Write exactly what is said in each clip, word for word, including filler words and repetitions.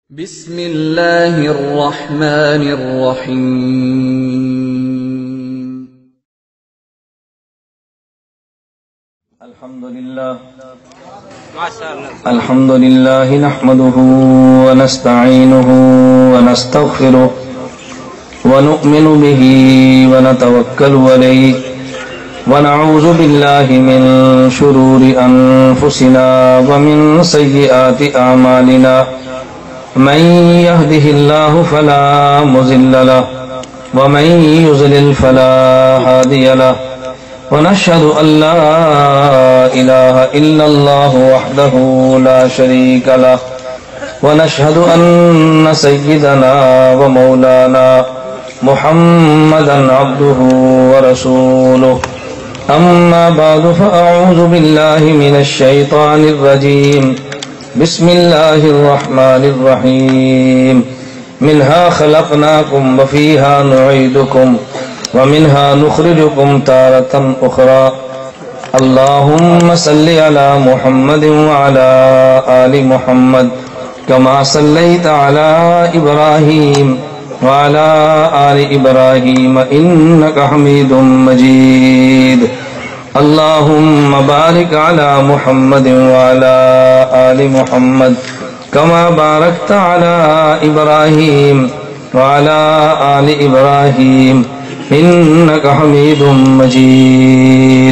بسم اللہ الرحمن الرحیم الحمدللہ الحمدللہ نحمده ونستعینه ونستغفره ونؤمن به ونتوکل علیہ ونعوذ باللہ من شرور انفسنا ومن سیئات اعمالنا من يهده الله فلا مضل له ومن يضلل فلا هادي له ونشهد أن لا إله إلا الله وحده لا شريك له ونشهد أن سيدنا ومولانا محمدا عبده ورسوله أما بعد فأعوذ بالله من الشيطان الرجيم بسم الله الرحمن الرحيم منها خلقناكم وفيها نعيدكم ومنها نخرجكم تارة أخرى اللهم صل على محمد وعلى آل محمد كما صليت على إبراهيم وعلى آل إبراهيم إنك حميد مجيد اللهم بارك على محمد وعلى آل محمد كما باركت على إبراهيم وعلى آل إبراهيم إنك حميد مجيد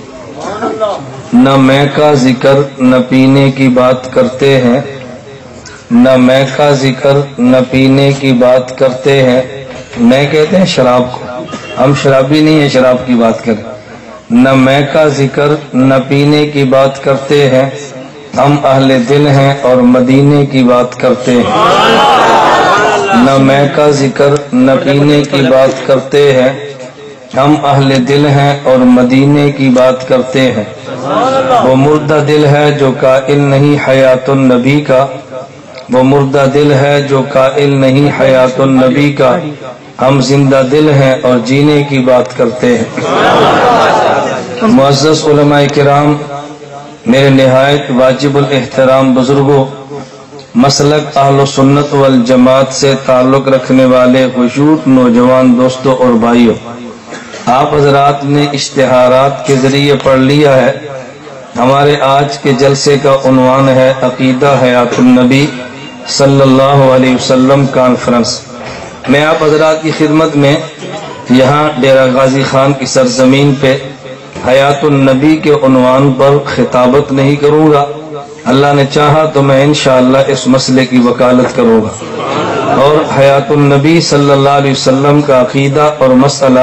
نہ میں کا ذکر نہ پینے کی بات کرتے ہیں نہ میں کا ذکر نہ پینے کی بات کرتے ہیں میں کہتے ہیں شراب کو ہم شرابی نہیں ہیں شراب کی بات کریں نہ میں کا ذکر نہ پینے کی بات کرتے ہیں ہم اہل دل ہیں اور مدینے کی بات کرتے ہیں نہ میں کا ذکر نہ پینے کی بات کرتے ہیں ہم اہل دل ہیں اور مدینے کی بات کرتے ہیں وہ مردہ دل ہے جو قائل نہیں حیات النبی کا وہ مردہ دل ہے جو قائل نہیں حیات النبی کا ہم زندہ دل ہیں اور جینے کی بات کرتے ہیں معزز علماء کرام میرے نہایت واجب الاحترام بزرگوں مسلک اہل سنت والجماعت سے تعلق رکھنے والے خشوع نوجوان دوستوں اور بھائیوں آپ حضرات نے اشتہارات کے ذریعے پڑھ لیا ہے ہمارے آج کے جلسے کا عنوان ہے عقیدہ حیات النبی صلی اللہ علیہ وسلم کانفرنس میں آپ حضرات کی خدمت میں یہاں ڈیرہ غازی خان کی سرزمین پہ حیات النبی کے عنوان پر خطابت نہیں کروں گا اللہ نے چاہا تو میں انشاءاللہ اس مسئلے کی وکالت کروں گا اور حیات النبی صلی اللہ علیہ وسلم کا عقیدہ اور مسئلہ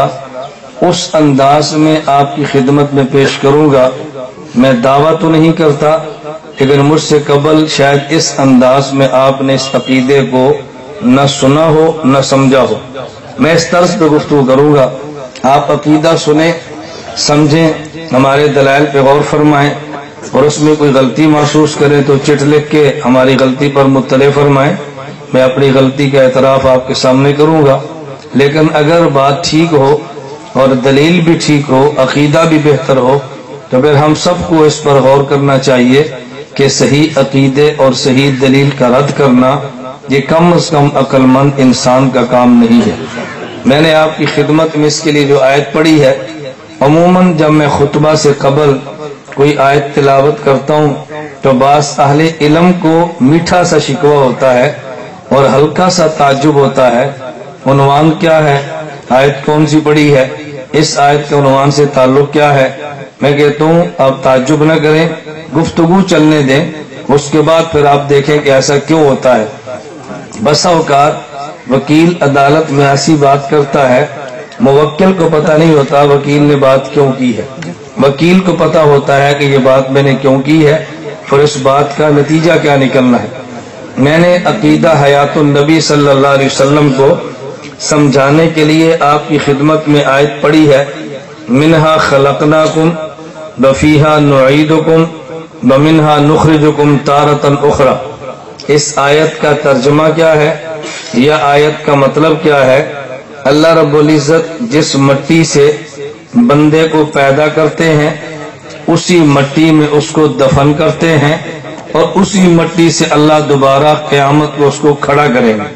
اس انداز میں آپ کی خدمت میں پیش کروں گا میں دعویٰ تو نہیں کرتا لیکن مجھ سے قبل شاید اس انداز میں آپ نے اس عقیدے کو نہ سنا ہو نہ سمجھا ہو میں اس طرز پہ گفتگو کروں گا آپ عقیدہ سنیں سمجھیں ہمارے دلائل پہ غور فرمائیں اور اس میں کوئی غلطی محسوس کریں تو چٹ لکھ کے ہماری غلطی پر مطلع فرمائیں میں اپنی غلطی کا اعتراف آپ کے سامنے کروں گا لیکن اگر بات ٹھیک ہو اور دلیل بھی ٹھیک ہو عقیدہ بھی بہتر ہو تو پھر ہم سب کو اس پر غور کرنا چاہیے کہ صحیح عقیدے اور صحیح دلیل کا رد کرنا یہ کم از کم عقل مند انسان کا کام نہیں ہے میں نے آپ کی خدمت میں اس کے لیے جو آیت پڑھی ہے عموماً جب میں خطبہ سے قبل کوئی آیت تلاوت کرتا ہوں تو بعض اہل علم کو میٹھا سا شکوہ ہوتا ہے اور ہلکا سا تعجب ہوتا ہے عنوان کیا ہے آیت کون سی پڑھی ہے اس آیت کے عنوان سے تعلق کیا ہے میں کہتا ہوں آپ تعجب نہ کریں گفتگو چلنے دیں اس کے بعد پھر آپ دیکھیں کہ ایسا کیوں ہوتا ہے بسا اوقات وکیل عدالت میں ایسی بات کرتا ہے موکل کو پتہ نہیں ہوتا وکیل نے بات کیوں کی ہے وکیل کو پتہ ہوتا ہے کہ یہ بات میں نے کیوں کی ہے اور اس بات کا نتیجہ کیا نکلنا ہے میں نے عقیدہ حیات النبی صلی اللہ علیہ وسلم کو سمجھانے کے لیے آپ کی خدمت میں آیت پڑھی ہے منہا خلقناکم وفیہا نعیدکم ومنہا نخرجکم تارۃ اخری اس آیت کا ترجمہ کیا ہے یا آیت کا مطلب کیا ہے اللہ رب العزت جس مٹی سے بندے کو پیدا کرتے ہیں اسی مٹی میں اس کو دفن کرتے ہیں اور اسی مٹی سے اللہ دوبارہ قیامت کو اس کو کھڑا کریں گے۔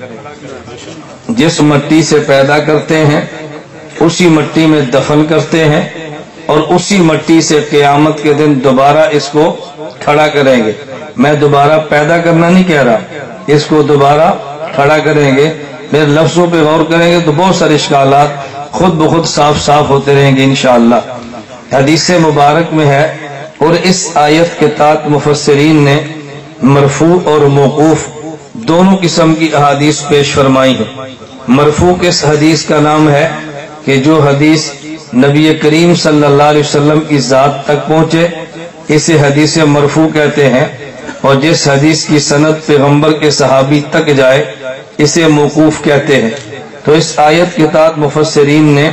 جس مٹی سے پیدا کرتے ہیں اسی مٹی میں دفن کرتے ہیں اور اسی مٹی سے قیامت کے دن دوبارہ اس کو کھڑا کریں گے۔ میں دوبارہ پیدا کرنا نہیں کہہ رہا، اس کو دوبارہ کھڑا کریں گے۔ میرے لفظوں پہ غور کریں گے تو بہت سارے اشکالات خود بخود صاف صاف ہوتے رہیں گے انشاءاللہ۔ حدیث مبارک میں ہے، اور اس آیت کے تحت مفسرین نے مرفوع اور موقوف دونوں قسم کی احادیث پیش فرمائی ہیں۔ مرفوع کس حدیث کا نام ہے کہ جو حدیث نبی کریم صلی اللہ علیہ وسلم کی ذات تک پہنچے اسے حدیث مرفوع کہتے ہیں، اور جس حدیث کی سند پیغمبر کے صحابی تک جائے اسے موقوف کہتے ہیں۔ تو اس آیت کے تحت مفسرین نے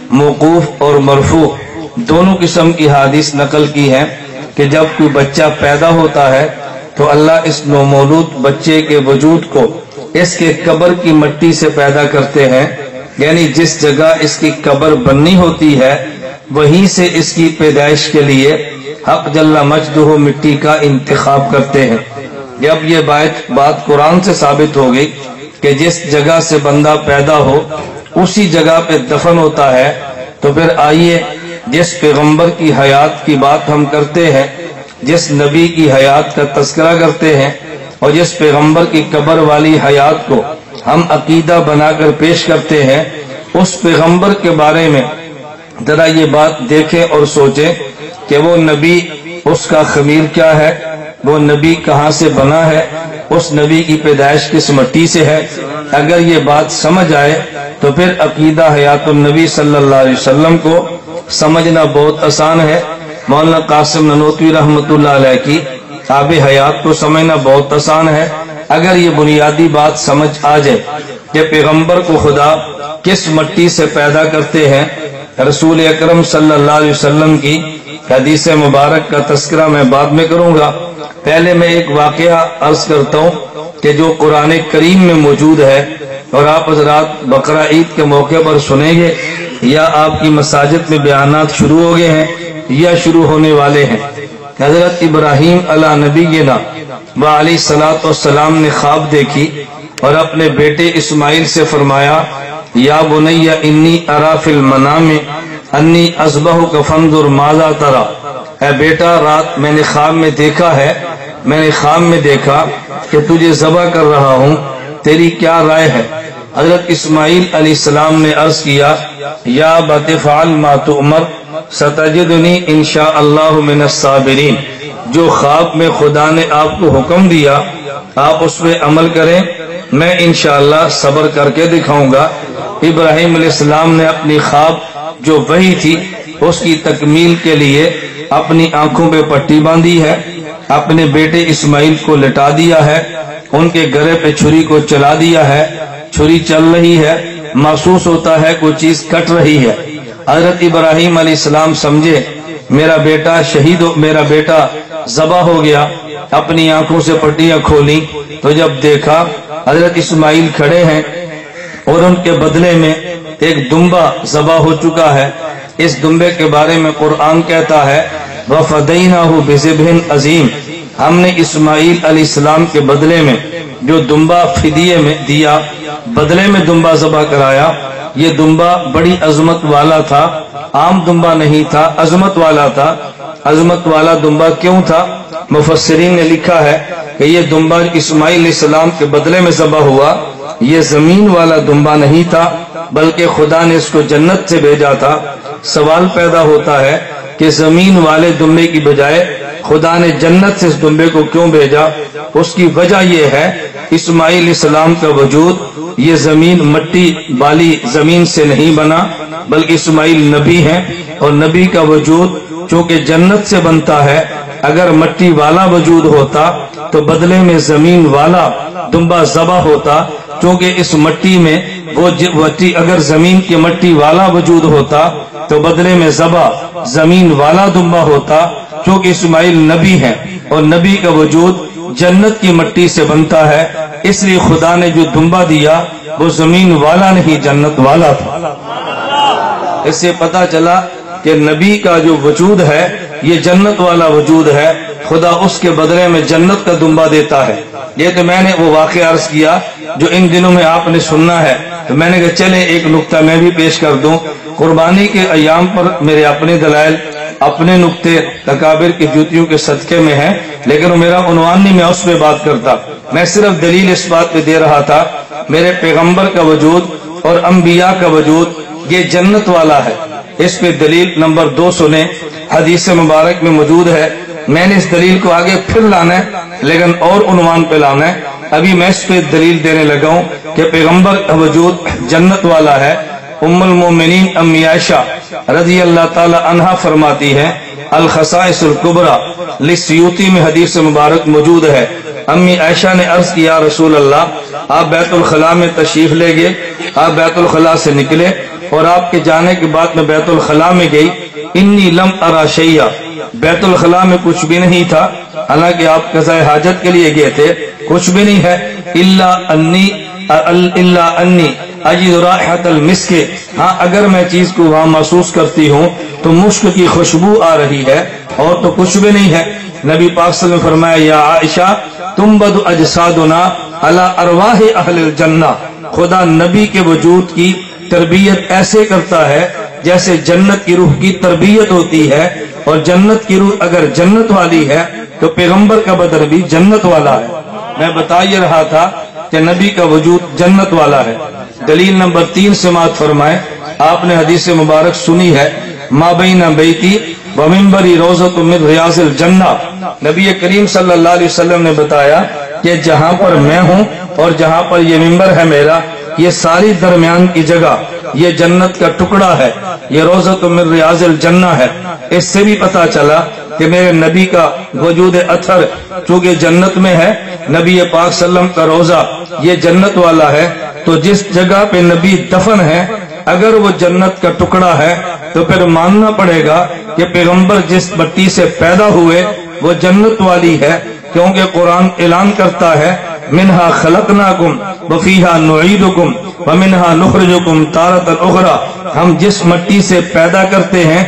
موقوف اور مرفوع دونوں قسم کی حدیث نقل کی ہے کہ جب کوئی بچہ پیدا ہوتا ہے تو اللہ اس نومولود بچے کے وجود کو اس کے قبر کی مٹی سے پیدا کرتے ہیں، یعنی جس جگہ اس کی قبر بننی ہوتی ہے وہیں سے اس کی پیدائش کے لیے حق جل مجدہ مٹی کا انتخاب کرتے ہیں۔ جب یہ بات بات قرآن سے ثابت ہو گئی کہ جس جگہ سے بندہ پیدا ہو اسی جگہ پہ دفن ہوتا ہے، تو پھر آئیے جس پیغمبر کی حیات کی بات ہم کرتے ہیں، جس نبی کی حیات کا تذکرہ کرتے ہیں اور جس پیغمبر کی قبر والی حیات کو ہم عقیدہ بنا کر پیش کرتے ہیں، اس پیغمبر کے بارے میں ذرا یہ بات دیکھیں اور سوچیں کہ وہ نبی، اس کا خمیر کیا ہے، وہ نبی کہاں سے بنا ہے، اس نبی کی پیدائش کس مٹی سے ہے۔ اگر یہ بات سمجھ آئے تو پھر عقیدہ حیات النبی صلی اللہ علیہ وسلم کو سمجھنا بہت آسان ہے۔ مولانا قاسم ننوتوی رحمۃ اللہ علیہ کی آب حیات کو سمجھنا بہت آسان ہے۔ اگر یہ بنیادی بات سمجھ آ جائے کہ پیغمبر کو خدا کس مٹی سے پیدا کرتے ہیں، رسول اکرم صلی اللہ علیہ وسلم کی حدیث مبارک کا تذکرہ میں بعد میں کروں گا، پہلے میں ایک واقعہ عرض کرتا ہوں کہ جو قرآن کریم میں موجود ہے اور آپ حضرات بقرہ عید کے موقع پر سنیں گے، یا آپ کی مساجد میں بیانات شروع ہو گئے ہیں یا شروع ہونے والے ہیں۔ حضرت ابراہیم علیہ نبینا و علیہ الصلوۃ والسلام نے خواب دیکھی اور اپنے بیٹے اسماعیل سے فرمایا، یا بنی انی ارا فی المنام انی اذبحک فانظر ماذا تری، اے بیٹا رات میں نے خواب میں دیکھا ہے، میں نے خواب میں دیکھا کہ تجھے ذبح کر رہا ہوں، تیری کیا رائے ہے؟ حضرت اسماعیل علیہ السلام نے عرض کیا، یا ابت فعل ما تؤمر ستجدنی انشاء اللہ من الصابرین، جو خواب میں خدا نے آپ کو حکم دیا آپ اس پہ عمل کریں، میں انشاءاللہ صبر کر کے دکھاؤں گا۔ ابراہیم علیہ السلام نے اپنی خواب جو وحی تھی اس کی تکمیل کے لیے اپنی آنکھوں پہ پٹی باندھی ہے، اپنے بیٹے اسماعیل کو لٹا دیا ہے، ان کے گرے پہ چھری کو چلا دیا ہے، چھری چل رہی ہے، محسوس ہوتا ہے کوئی چیز کٹ رہی ہے۔ حضرت ابراہیم علیہ السلام سمجھے میرا بیٹا شہید ہو، میرا بیٹا ذبح ہو گیا، اپنی آنکھوں سے پٹیاں کھولی تو جب دیکھا حضرت اسماعیل کھڑے ہیں اور ان کے بدلے میں ایک دمبا ذبح ہو چکا ہے۔ اس دمبے کے بارے میں قرآن کہتا ہے، وَفَدَيْنَاهُ بِذِبْحٍ عَظِيمٍ، ہم نے اسماعیل علیہ السلام کے بدلے میں جو دمبا فدیے میں دیا، بدلے میں دمبا ذبح کرایا، یہ دمبا بڑی عظمت والا تھا، عام دمبا نہیں تھا، عظمت والا تھا۔ عظمت والا دمبا کیوں تھا؟ مفسرین نے لکھا ہے کہ یہ دمبا اسماعیل علیہ السلام کے بدلے میں ذبح ہوا، یہ زمین والا دمبا نہیں تھا بلکہ خدا نے اس کو جنت سے بھیجا تھا۔ سوال پیدا ہوتا ہے کہ زمین والے دمبے کی بجائے خدا نے جنت سے اس دمبے کو کیوں بھیجا؟ اس کی وجہ یہ ہے اسماعیل علیہ السلام کا وجود یہ زمین مٹی والی زمین سے نہیں بنا بلکہ اسماعیل نبی ہیں، اور نبی کا وجود چونکہ جنت سے بنتا ہے، اگر مٹی والا وجود ہوتا تو بدلے میں زمین والا دمبا ذبح ہوتا، چونکہ اس مٹی میں وہ مٹی اگر زمین کی مٹی والا وجود ہوتا تو بدلے میں ذبح زمین والا دمبا ہوتا، چونکہ اسماعیل نبی ہے اور نبی کا وجود جنت کی مٹی سے بنتا ہے، اس لیے خدا نے جو دمبا دیا وہ زمین والا نہیں جنت والا تھا۔ اس سے پتا چلا کہ نبی کا جو وجود ہے یہ جنت والا وجود ہے، خدا اس کے بدلے میں جنت کا دمبا دیتا ہے۔ یہ تو میں نے وہ واقعہ عرض کیا جو ان دنوں میں آپ نے سننا ہے، تو میں نے کہا چلے ایک نقطہ میں بھی پیش کر دوں۔ قربانی کے ایام پر میرے اپنے دلائل، اپنے نقطے تکابر کی جوتیوں کے صدقے میں ہیں، لیکن میرا عنوان نہیں، میں اس پہ بات کرتا، میں صرف دلیل اس بات پہ دے رہا تھا میرے پیغمبر کا وجود اور انبیاء کا وجود یہ جنت والا ہے۔ اس پہ دلیل نمبر دو سنیں، حدیث مبارک میں موجود ہے۔ میں نے اس دلیل کو آگے پھر لانا ہے لیکن اور عنوان پہ لانا ہے۔ ابھی میں اس پہ دلیل دینے لگا ہوں کہ پیغمبر کا وجود جنت والا ہے۔ ام المومنین امی عائشہ رضی اللہ تعالی عنہا فرماتی ہے، الخصائص الکبریٰ للسیوطی میں حدیث مبارک موجود ہے۔ امی عائشہ نے عرض کیا رسول اللہ، آپ بیت الخلاء میں تشریف لے گئے، آپ بیت الخلاء سے نکلے اور آپ کے جانے کے بعد میں بیت الخلاء میں گئی، انی لم ارا شیئا، بیت الخلاء میں کچھ بھی نہیں تھا، حالانکہ آپ قضاء حاجت کے لیے گئے تھے، کچھ بھی نہیں ہے، الا انی الا انی اجد رائحۃ المسک، ہاں اگر میں چیز کو وہاں محسوس کرتی ہوں تو مشک کی خوشبو آ رہی ہے، اور تو کچھ بھی نہیں ہے۔ نبی پاک صلی اللہ علیہ وسلم نے فرمایا، یا عائشہ تنبض اجسادنا علی ارواح اہل الجنہ، خدا نبی کے وجود کی تربیت ایسے کرتا ہے جیسے جنت کی روح کی تربیت ہوتی ہے، اور جنت کی روح اگر جنت والی ہے تو پیغمبر کا بدن بھی جنت والا ہے۔ میں بتا یہ رہا تھا کہ نبی کا وجود جنت والا ہے۔ دلیل نمبر تین سماعت فرمائے، آپ نے حدیث مبارک سنی ہے، ما بین بیتی و منبری روضۃ من ریاض الجنہ، نبی کریم صلی اللہ علیہ وسلم نے بتایا کہ جہاں پر میں ہوں اور جہاں پر یہ منبر ہے میرا، یہ ساری درمیان کی جگہ یہ جنت کا ٹکڑا ہے، یہ روضۃ من ریاض الجنہ ہے۔ اس سے بھی پتا چلا کہ میرے نبی کا وجود اثر چونکہ جنت میں ہے، نبی پاک صلی اللہ علیہ وسلم کا روضہ یہ جنت والا ہے، تو جس جگہ پہ نبی دفن ہے اگر وہ جنت کا ٹکڑا ہے تو پھر ماننا پڑے گا کہ پیغمبر جس مٹی سے پیدا ہوئے وہ جنت والی ہے، کیونکہ قرآن اعلان کرتا ہے، منہا خلقناکم وفیہا نعیدکم ومنہا نخرجکم تارۃ اخری، ہم جس مٹی سے پیدا کرتے ہیں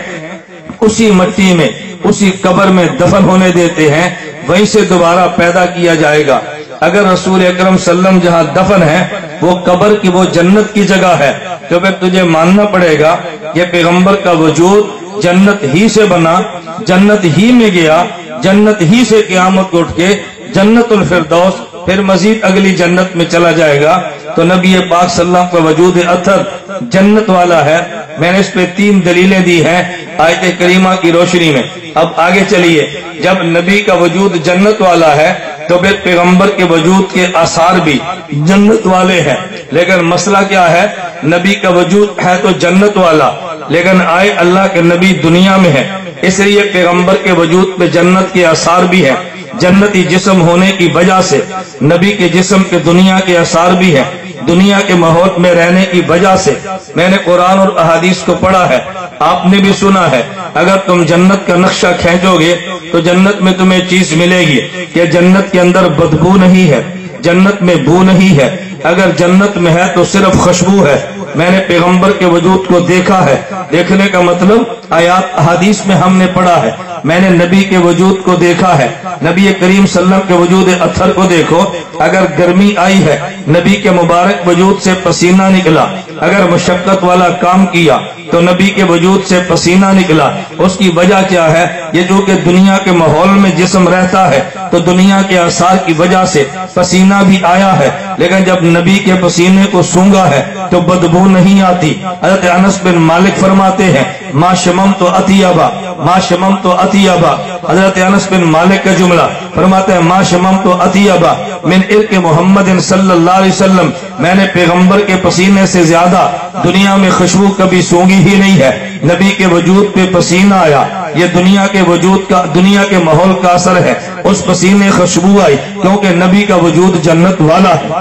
اسی مٹی میں اسی قبر میں دفن ہونے دیتے ہیں، وہیں سے دوبارہ پیدا کیا جائے گا۔ اگر رسول اکرم صلی اللہ علیہ وسلم جہاں دفن ہے وہ قبر کی وہ جنت کی جگہ ہے، تو پھر تجھے ماننا پڑے گا کہ پیغمبر کا وجود جنت ہی سے بنا، جنت ہی میں گیا، جنت ہی سے قیامت کو اٹھ کے جنت الفردوس پھر مزید اگلی جنت میں چلا جائے گا۔ تو نبی پاک صلی اللہ علیہ وسلم کا وجود اثر جنت والا ہے۔ میں نے اس پہ تین دلیلیں دی ہیں آیت کریمہ کی روشنی میں۔ اب آگے چلیے، جب نبی کا وجود جنت والا ہے تو پھر پیغمبر کے وجود کے آثار بھی جنت والے ہیں، لیکن مسئلہ کیا ہے، نبی کا وجود ہے تو جنت والا، لیکن آئے اللہ کے نبی دنیا میں ہے، اس لیے پیغمبر کے وجود پہ جنت کے آثار بھی ہیں۔ جنتی جسم ہونے کی وجہ سے نبی کے جسم کے دنیا کے آثار بھی ہیں، دنیا کے ماحول میں رہنے کی وجہ سے۔ میں نے قرآن اور احادیث کو پڑھا ہے، آپ نے بھی سنا ہے، اگر تم جنت کا نقشہ کھینچو گے تو جنت میں تمہیں چیز ملے گی کہ جنت کے اندر بدبو نہیں ہے، جنت میں بو نہیں ہے، اگر جنت میں ہے تو صرف خوشبو ہے۔ میں نے پیغمبر کے وجود کو دیکھا ہے، دیکھنے کا مطلب آیات احادیث میں ہم نے پڑھا ہے، میں نے نبی کے وجود کو دیکھا ہے، نبی کریم صلی اللہ علیہ وسلم کے وجود اثر کو دیکھو، اگر گرمی آئی ہے نبی کے مبارک وجود سے پسینہ نکلا، اگر مشقت والا کام کیا تو نبی کے وجود سے پسینہ نکلا۔ اس کی وجہ کیا ہے، یہ جو کہ دنیا کے ماحول میں جسم رہتا ہے تو دنیا کے آثار کی وجہ سے پسینہ بھی آیا ہے، لیکن جب نبی کے پسینے کو سونگا ہے تو بدبو نہیں آتی۔ حضرت انس بن مالک فرماتے ہیں، ما شممت اطیبا ما شممت اطیبا، حضرت انس بن مالک کا جملہ فرماتے ہیں، ما شممت اطیبا من عرق محمد صلی اللہ علیہ وسلم، میں نے پیغمبر کے پسینے سے زیادہ دنیا میں خوشبو کبھی سونگی ہی نہیں ہے۔ نبی کے وجود پہ پسینہ آیا، یہ دنیا کے وجود کا دنیا کے ماحول کا اثر ہے، اس پسینے خوشبو آئی کیونکہ نبی کا وجود جنت والا ہے،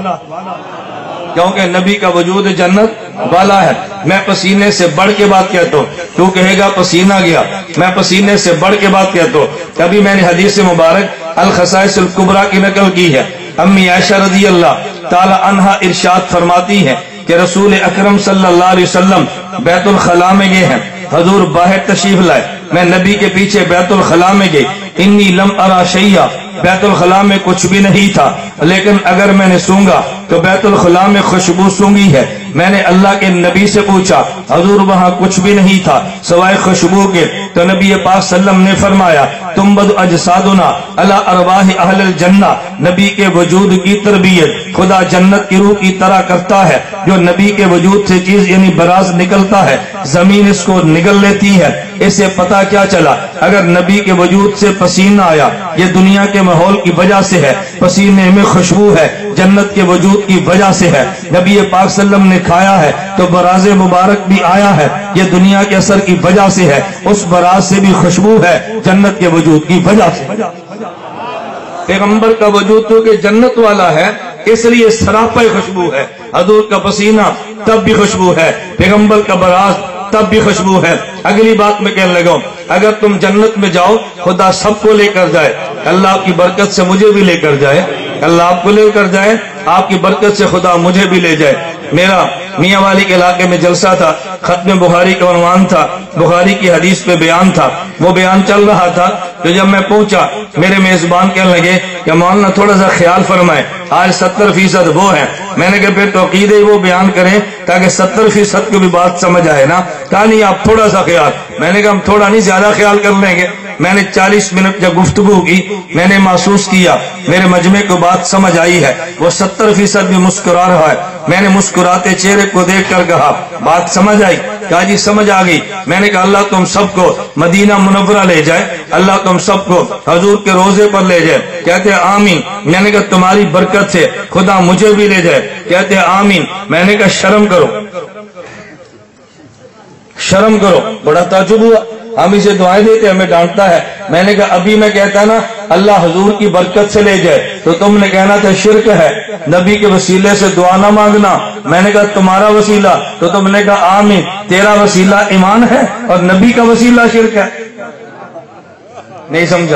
کیونکہ نبی کا وجود جنت والا ہے۔ میں پسینے سے بڑھ کے بات کہتا ہوں، تو کہے گا پسینہ گیا، میں پسینے سے بڑھ کے بات کہتا ہوں۔ کبھی میں نے حدیث مبارک الخصائص الکبریٰ کی نقل کی ہے، امی عائشہ رضی اللہ تعالی عنہا ارشاد فرماتی ہے کہ رسول اکرم صلی اللہ علیہ وسلم بیت الخلاء میں گئے ہیں، حضور باہر تشریف لائے، میں نبی کے پیچھے بیت الخلا میں گئی، انی لم ارا شیئا، بیت الخلا میں کچھ بھی نہیں تھا، لیکن اگر میں نے سونگا تو بیت الخلا میں خوشبو سونگی ہے۔ میں نے اللہ کے نبی سے پوچھا، حضور وہاں کچھ بھی نہیں تھا سوائے خوشبو کے، تو نبی پاک صلی اللہ علیہ وسلم نے فرمایا تنبت اجسادنا علی ارواح اہل الجنہ، نبی کے وجود کی تربیت خدا جنت کی روح کی طرح کرتا ہے۔ جو نبی کے وجود سے چیز یعنی براز نکلتا ہے، زمین اس کو نگل لیتی ہے۔ اس سے پتہ کیا چلا، اگر نبی کے وجود سے پسینہ آیا یہ دنیا کے ماحول کی وجہ سے ہے، پسینے میں خوشبو ہے جنت کے وجود کی وجہ سے ہے۔ نبی پاک صلی اللہ علیہ وسلم نے کھایا ہے تو براز مبارک بھی آیا ہے، یہ دنیا کے اثر کی وجہ سے ہے، اس براز سے بھی خوشبو ہے جنت کے وجود کی وجہ سے۔ پیغمبر کا وجود تو کہ جنت والا ہے اس لیے سراپا خوشبو ہے، حضور کا پسینہ تب بھی خوشبو ہے، پیغمبر کا براز تب بھی خوشبو ہے۔ اگلی بات میں کہنے لگا، اگر تم جنت میں جاؤ خدا سب کو لے کر جائے، اللہ آپ کی برکت سے مجھے بھی لے کر جائے، اللہ آپ کو لے کر جائے، آپ کی برکت سے خدا مجھے بھی لے جائے۔ میرا میاں والی کے علاقے میں جلسہ تھا، ختم بخاری کا عنوان تھا، بخاری کی حدیث پہ بیان تھا، وہ بیان چل رہا تھا تو جب میں پہنچا میرے میزبان کہنے لگے کہ مولانا تھوڑا سا خیال فرمائے، آج ستر فیصد وہ ہے۔ میں نے کہا پھر تو عقیدے وہ بیان کریں تاکہ ستر فیصد کو بھی بات سمجھ آئے نا۔ کہا نہیں آپ تھوڑا سا خیال۔ میں نے کہا ہم تھوڑا نہیں زیادہ خیال کر لیں گے۔ میں نے چالیس منٹ جب گفتگو کی میں نے محسوس کیا میرے مجمع کو بات سمجھ آئی ہے، وہ ستر فیصد بھی مسکرا رہا ہے۔ میں نے مسکراتے چہرے کو دیکھ کر کہا بات سمجھ آئی؟ کہا جی سمجھ آ گئی۔ میں نے کہا اللہ تم سب کو مدینہ منورہ لے جائے، اللہ تم سب کو حضور کے روزے پر لے جائے۔ کہتے ہیں آمین۔ میں نے کہا تمہاری برکت سے خدا مجھے بھی لے جائے۔ کہتے ہیں آمین۔ میں نے کہا شرم کرو، شرم کرو۔ بڑا تعجب ہوا، ہم اسے دعائیں دیتے ہمیں ڈانٹتا ہے۔ میں نے کہا ابھی میں کہتا نا اللہ حضور کی برکت سے لے جائے تو تم نے کہنا تھا شرک ہے، نبی کے وسیلے سے دعا نہ مانگنا۔ میں نے کہا تمہارا وسیلہ، تو تم نے کہا آمین۔ تیرا وسیلہ ایمان ہے اور نبی کا وسیلہ شرک ہے۔ نہیں سمجھا؟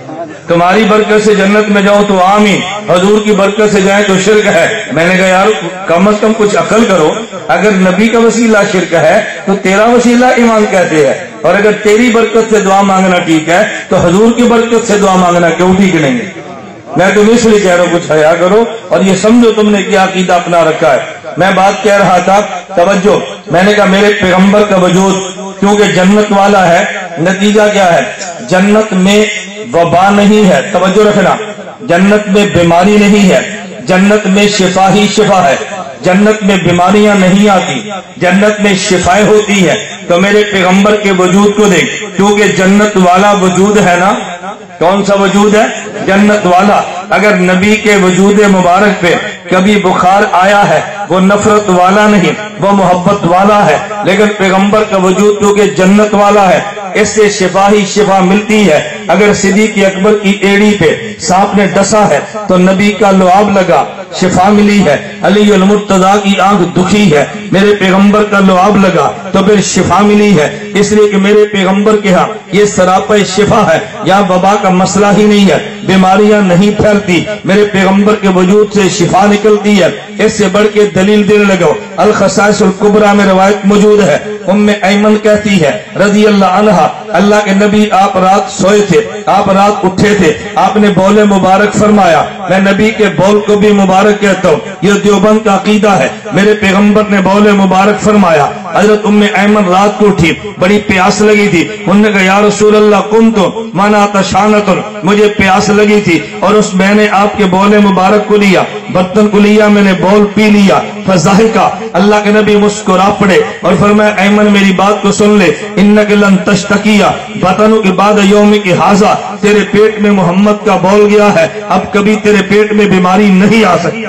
تمہاری برکت سے جنت میں جاؤ تو آمین، حضور کی برکت سے جائیں تو شرک ہے۔ میں نے کہا یار کم از کم کچھ عقل کرو، اگر نبی کا وسیلہ شرک ہے تو تیرا وسیلہ ایمان کہتے ہیں، اور اگر تیری برکت سے دعا مانگنا ٹھیک ہے تو حضور کی برکت سے دعا مانگنا کیوں ٹھیک نہیں ہے؟ میں تم اس لیے کہہ رہا ہوں کچھ حیا کرو اور یہ سمجھو تم نے کیا عقیدہ اپنا رکھا ہے۔ میں بات کہہ رہا تھا توجہ، میں نے کہا میرے پیغمبر کا وجود کیونکہ جنت والا ہے، نتیجہ کیا ہے؟ جنت میں وبا نہیں ہے، توجہ رکھنا، جنت میں بیماری نہیں ہے، جنت میں شفا ہی شفا ہے، جنت میں بیماریاں نہیں آتی، جنت میں شفائیں ہوتی ہے۔ تو میرے پیغمبر کے وجود کو دیکھ، کیونکہ جنت والا وجود ہے نا۔ کون سا وجود ہے؟ جنت والا۔ اگر نبی کے وجود مبارک پہ کبھی بخار آیا ہے وہ نفرت والا نہیں، وہ محبت والا ہے، لیکن پیغمبر کا وجود کیونکہ جنت والا ہے اس سے شفا ہی شفا ملتی ہے۔ اگر صدیق اکبر کی ایڑی پہ سانپ نے ڈسا ہے تو نبی کا لعاب لگا، شفا ملی ہے۔ علی المرتضیٰ کی آنکھ دکھی ہے، میرے پیغمبر کا لعاب لگا تو پھر شفا ملی ہے۔ اس لیے کہ میرے پیغمبر کے ہاں یہ سراپا شفا ہے، یہاں وبا کا مسئلہ ہی نہیں ہے، بیماریاں نہیں پھیلتی، میرے پیغمبر کے وجود سے شفا نکلتی ہے۔ اس سے بڑھ کے دلیل دینے لگو، الخصائص الکبریٰ میں روایت موجود ہے، ام ایمن کہتی ہے رضی اللہ عنہا، اللہ کے نبی آپ رات سوئے تھے، آپ رات اٹھے تھے، آپ نے بول مبارک فرمایا، میں نبی کے بول کو بھی مبارک کہتا ہوں، یہ دیوبند کا عقیدہ ہے۔ میرے پیغمبر نے بول مبارک فرمایا، حضرت ام ایمن رات کو اٹھی، بڑی پیاس لگی تھی، انہوں نے کہا یا رسول اللہ قمت وانا عطشانۃ، مجھے پیاس لگی تھی اور اس میں نے آپ کے بول مبارک کو لیا، برتن کو لیا، میں نے بول پی لیا، فضحکا، اللہ کے نبی مسکرا پڑے اور فرمایا ایمن میری بات کو سن لے، انک لن تشتکیا بطنک بعد یومک ھذا، تیرے پیٹ میں محمد کا بول گیا ہے، اب کبھی تیرے پیٹ میں بیماری نہیں آ سکتی،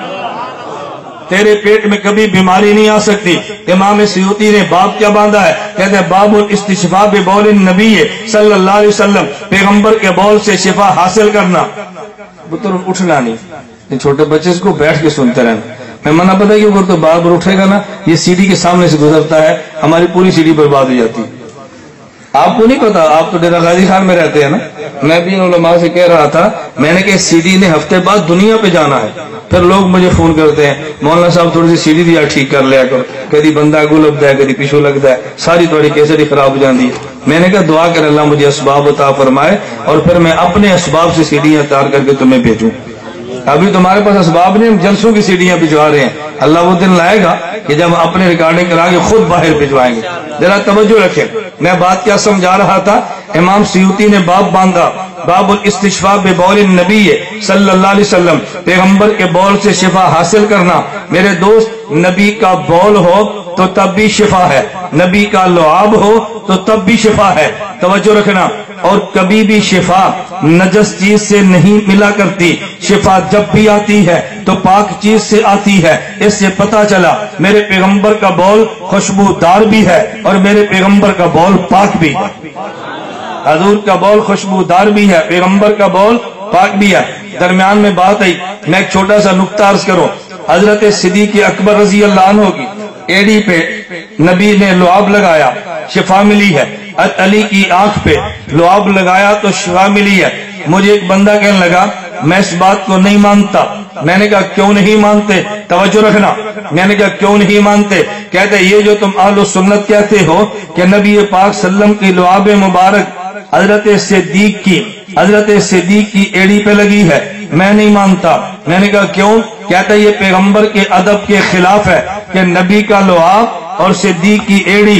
تیرے پیٹ میں کبھی بیماری نہیں آ سکتی۔ امام سیوطی نے باب کیا باندھا ہے؟ کہتے ہیں باب الاستشفاء ببول النبی صلی اللہ علیہ وسلم، پیغمبر کے بول سے شفا حاصل کرنا۔ بطر اٹھنا نہیں، چھوٹے بچے اس کو بیٹھ کے سنتے رہنا۔ میں منع پتہ کیوں کرتا ہوں، بار بار اٹھے گا نا یہ سی ڈی کے سامنے سے گزرتا ہے، ہماری پوری سی ڈی برباد ہو جاتی ہے۔ آپ کو نہیں پتا، آپ تو ڈیرہ غازی خان میں رہتے ہیں نا. میں بھی ان علماء سے کہہ رہا تھا، میں نے کہ سی ڈی نے ہفتے بعد دنیا پہ جانا ہے. پھر لوگ مجھے فون کرتے ہیں، مولانا صاحب تھوڑی سی سی ڈی دیا ٹھیک کر لیا کرو، کدی بندہ اگو لگتا ہے کدی پیچھو لگتا ہے، ساری تھوڑی کیسے ہی خراب ہو جاتی ہے. میں نے کہا دعا کر اللہ مجھے اسباب عطا فرمائے اور پھر میں اپنے اسباب سے سیڑھیاں تیار کر کے تمہیں بھیجوں. ابھی تمہارے پاس اسباب نہیں، ہم جلسوں کی سیڑھیاں بھجوا رہے ہیں. اللہ وہ دن لائے گا کہ جب اپنے ریکارڈنگ کرا کے خود باہر بھجوائیں گے. ذرا توجہ رکھیں، میں بات کیا سمجھا رہا تھا. امام سیوطی نے باب باندھا، باب الاستشفاء ببول النبی صلی اللہ علیہ وسلم، پیغمبر کے بول سے شفا حاصل کرنا. میرے دوست، نبی کا بول ہو تو تب بھی شفا ہے، نبی کا لعاب ہو تو تب بھی شفا ہے. توجہ رکھنا. اور کبھی بھی شفا نجس چیز سے نہیں ملا کرتی. شفا جب بھی آتی ہے تو پاک چیز سے آتی ہے. اس سے پتہ چلا میرے پیغمبر کا بول خوشبودار بھی ہے اور میرے پیغمبر کا بول پاک بھی ہے. حضور کا بول خوشبودار بھی ہے، پیغمبر کا بول پاک بھی ہے. درمیان میں بات آئی، میں ایک چھوٹا سا نقطہ عرض کروں. حضرت صدیق اکبر رضی اللہ عنہ کی ایڑی پہ نبی نے لعاب لگایا، شفا ملی ہے. علی کی آنکھ پہ لعاب لگایا تو شفا ملی ہے. مجھے ایک بندہ کہنے لگا میں اس بات کو نہیں مانتا. میں نے کہا کیوں نہیں مانتے؟ توجہ رکھنا. میں نے کہا کیوں نہیں مانتے؟ کہتے یہ جو تم اہل سنت کہتے ہو کہ نبی پاک صلی اللہ علیہ وسلم کی لعاب مبارک حضرت صدیق کی حضرت صدیق کی ایڑی پہ لگی ہے، میں نہیں مانتا. میں نے کہا کیوں؟ کہتا یہ پیغمبر کے ادب کے خلاف ہے کہ نبی کا لعاب اور صدیق کی ایڑی.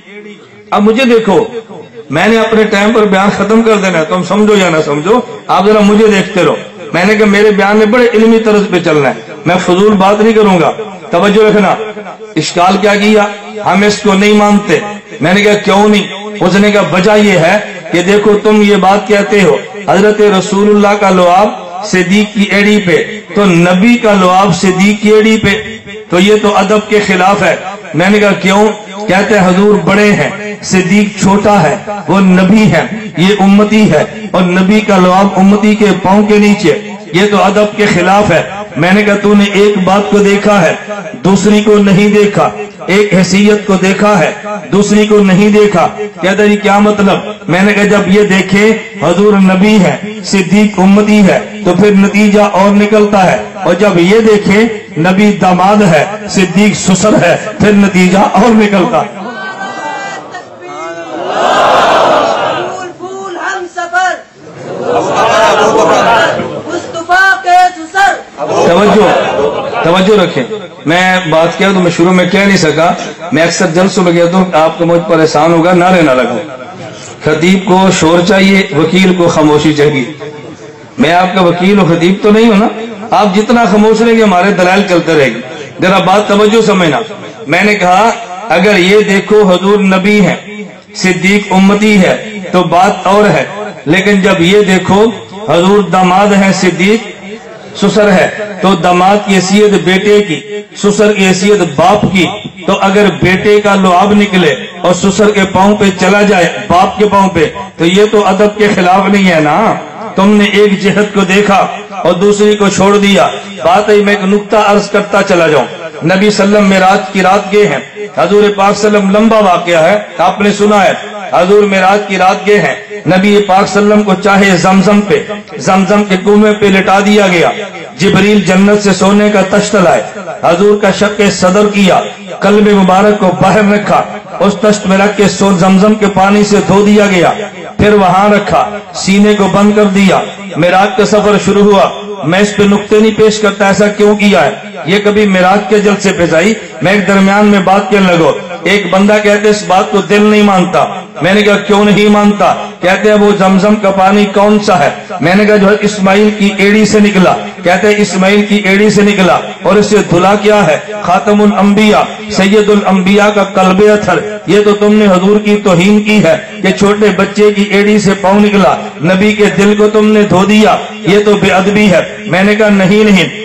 اب مجھے دیکھو، میں نے اپنے ٹائم پر بیان ختم کر دینا ہے، تم سمجھو یا نہ سمجھو، آپ ذرا مجھے دیکھتے رہو. میں نے کہا میرے بیان میں بڑے علمی طرز پہ چلنا ہے، میں فضول بات نہیں کروں گا. توجہ رکھنا. اشکال کیا کیا؟ ہم اس کو نہیں مانتے. میں نے کہا کیوں نہیں؟ اس نے کہا وجہ یہ ہے کہ دیکھو تم یہ بات کہتے ہو حضرت رسول اللہ کا لعاب صدیق کی ایڑی پہ، تو نبی کا لعاب صدیق کی ایڑی پہ، تو یہ تو ادب کے خلاف ہے. میں نے کہا کیوں؟ کہتے حضور بڑے ہیں، صدیق چھوٹا ہے، وہ نبی ہے، یہ امتی ہے، اور نبی کا لعاب امتی کے پاؤں کے نیچے، یہ تو ادب کے خلاف ہے. میں نے کہا تو نے ایک بات کو دیکھا ہے، دوسری کو نہیں دیکھا. ایک حیثیت کو دیکھا ہے، دوسری کو نہیں دیکھا. کہتا یہ کیا مطلب؟ میں نے کہا جب یہ دیکھے حضور نبی ہے، صدیق امتی ہے، تو پھر نتیجہ اور نکلتا ہے. اور جب یہ دیکھے نبی داماد ہے، صدیق سسر ہے، پھر نتیجہ اور نکلتا ہے. توجہ توجہ رکھیں. میں بات کیا تو میں شروع میں کہہ نہیں سکا. میں اکثر جلسوں میں کہتا ہوں آپ کو مجھ پر احسان ہوگا، نعرے نہ لگاؤ. خطیب کو شور چاہیے، وکیل کو خاموشی چاہیے. میں آپ کا وکیل و خطیب تو نہیں ہوں نا. آپ جتنا خاموش رہیں گے ہمارے دلائل چلتے رہے گی. ذرا بات توجہ سمجھنا. میں نے کہا اگر یہ دیکھو حضور نبی ہے، صدیق امتی ہے تو بات اور ہے، لیکن جب یہ دیکھو حضور داماد ہیں، صدیق سسر ہے، تو داماد کی حیثیت بیٹے کی، سسر کی حیثیت باپ کی. تو اگر بیٹے کا لعاب نکلے اور سسر کے پاؤں پہ چلا جائے باپ کے پاؤں پہ، تو یہ تو ادب کے خلاف نہیں ہے نا. تم نے ایک جہت کو دیکھا اور دوسری کو چھوڑ دیا. بات ہے میں ایک نقطہ عرض کرتا چلا جاؤں. نبی صلی اللہ علیہ وسلم معراج کی رات گئے ہیں. حضور پاک صلی اللہ علیہ وسلم لمبا واقعہ ہے، آپ نے سنا ہے. حضور معراج کی رات گئے ہیں. نبی پاک صلی اللہ علیہ وسلم کو چاہے زمزم پہ زمزم کے کنویں پہ لٹا دیا گیا. جبریل جنت سے سونے کا تشت لائے، حضور کا شق صدر کیا، قلب مبارک کو باہر رکھا، اس تشت میں رکھ کے سو زمزم کے پانی سے دھو دیا گیا. پھر وہاں رکھا، سینے کو بند کر دیا. معراج کا سفر شروع ہوا. میں اس پہ نقطے نہیں پیش کرتا ایسا کیوں کیا ہے، یہ کبھی معراج کے جلسے پہ جائی. میں ایک درمیان میں بات کرنے لگو. ایک بندہ کہتے اس بات کو دل نہیں مانتا. میں نے کہا کیوں نہیں مانتا؟ کہتے ہیں وہ زمزم کا پانی کون سا ہے؟ میں نے کہا جو اسماعیل کی ایڑی سے نکلا. کہتے ہیں اسماعیل کی ایڑی سے نکلا. اور اس سے دھلا کیا ہے؟ خاتم الانبیاء، سید الانبیاء کا قلب اتھر. یہ تو تم نے حضور کی توہین کی ہے کہ چھوٹے بچے کی ایڑی سے پاؤں نکلا، نبی کے دل کو تم نے دھو دیا. یہ تو بے ادبی ہے. میں نے کہا نہیں نہیں،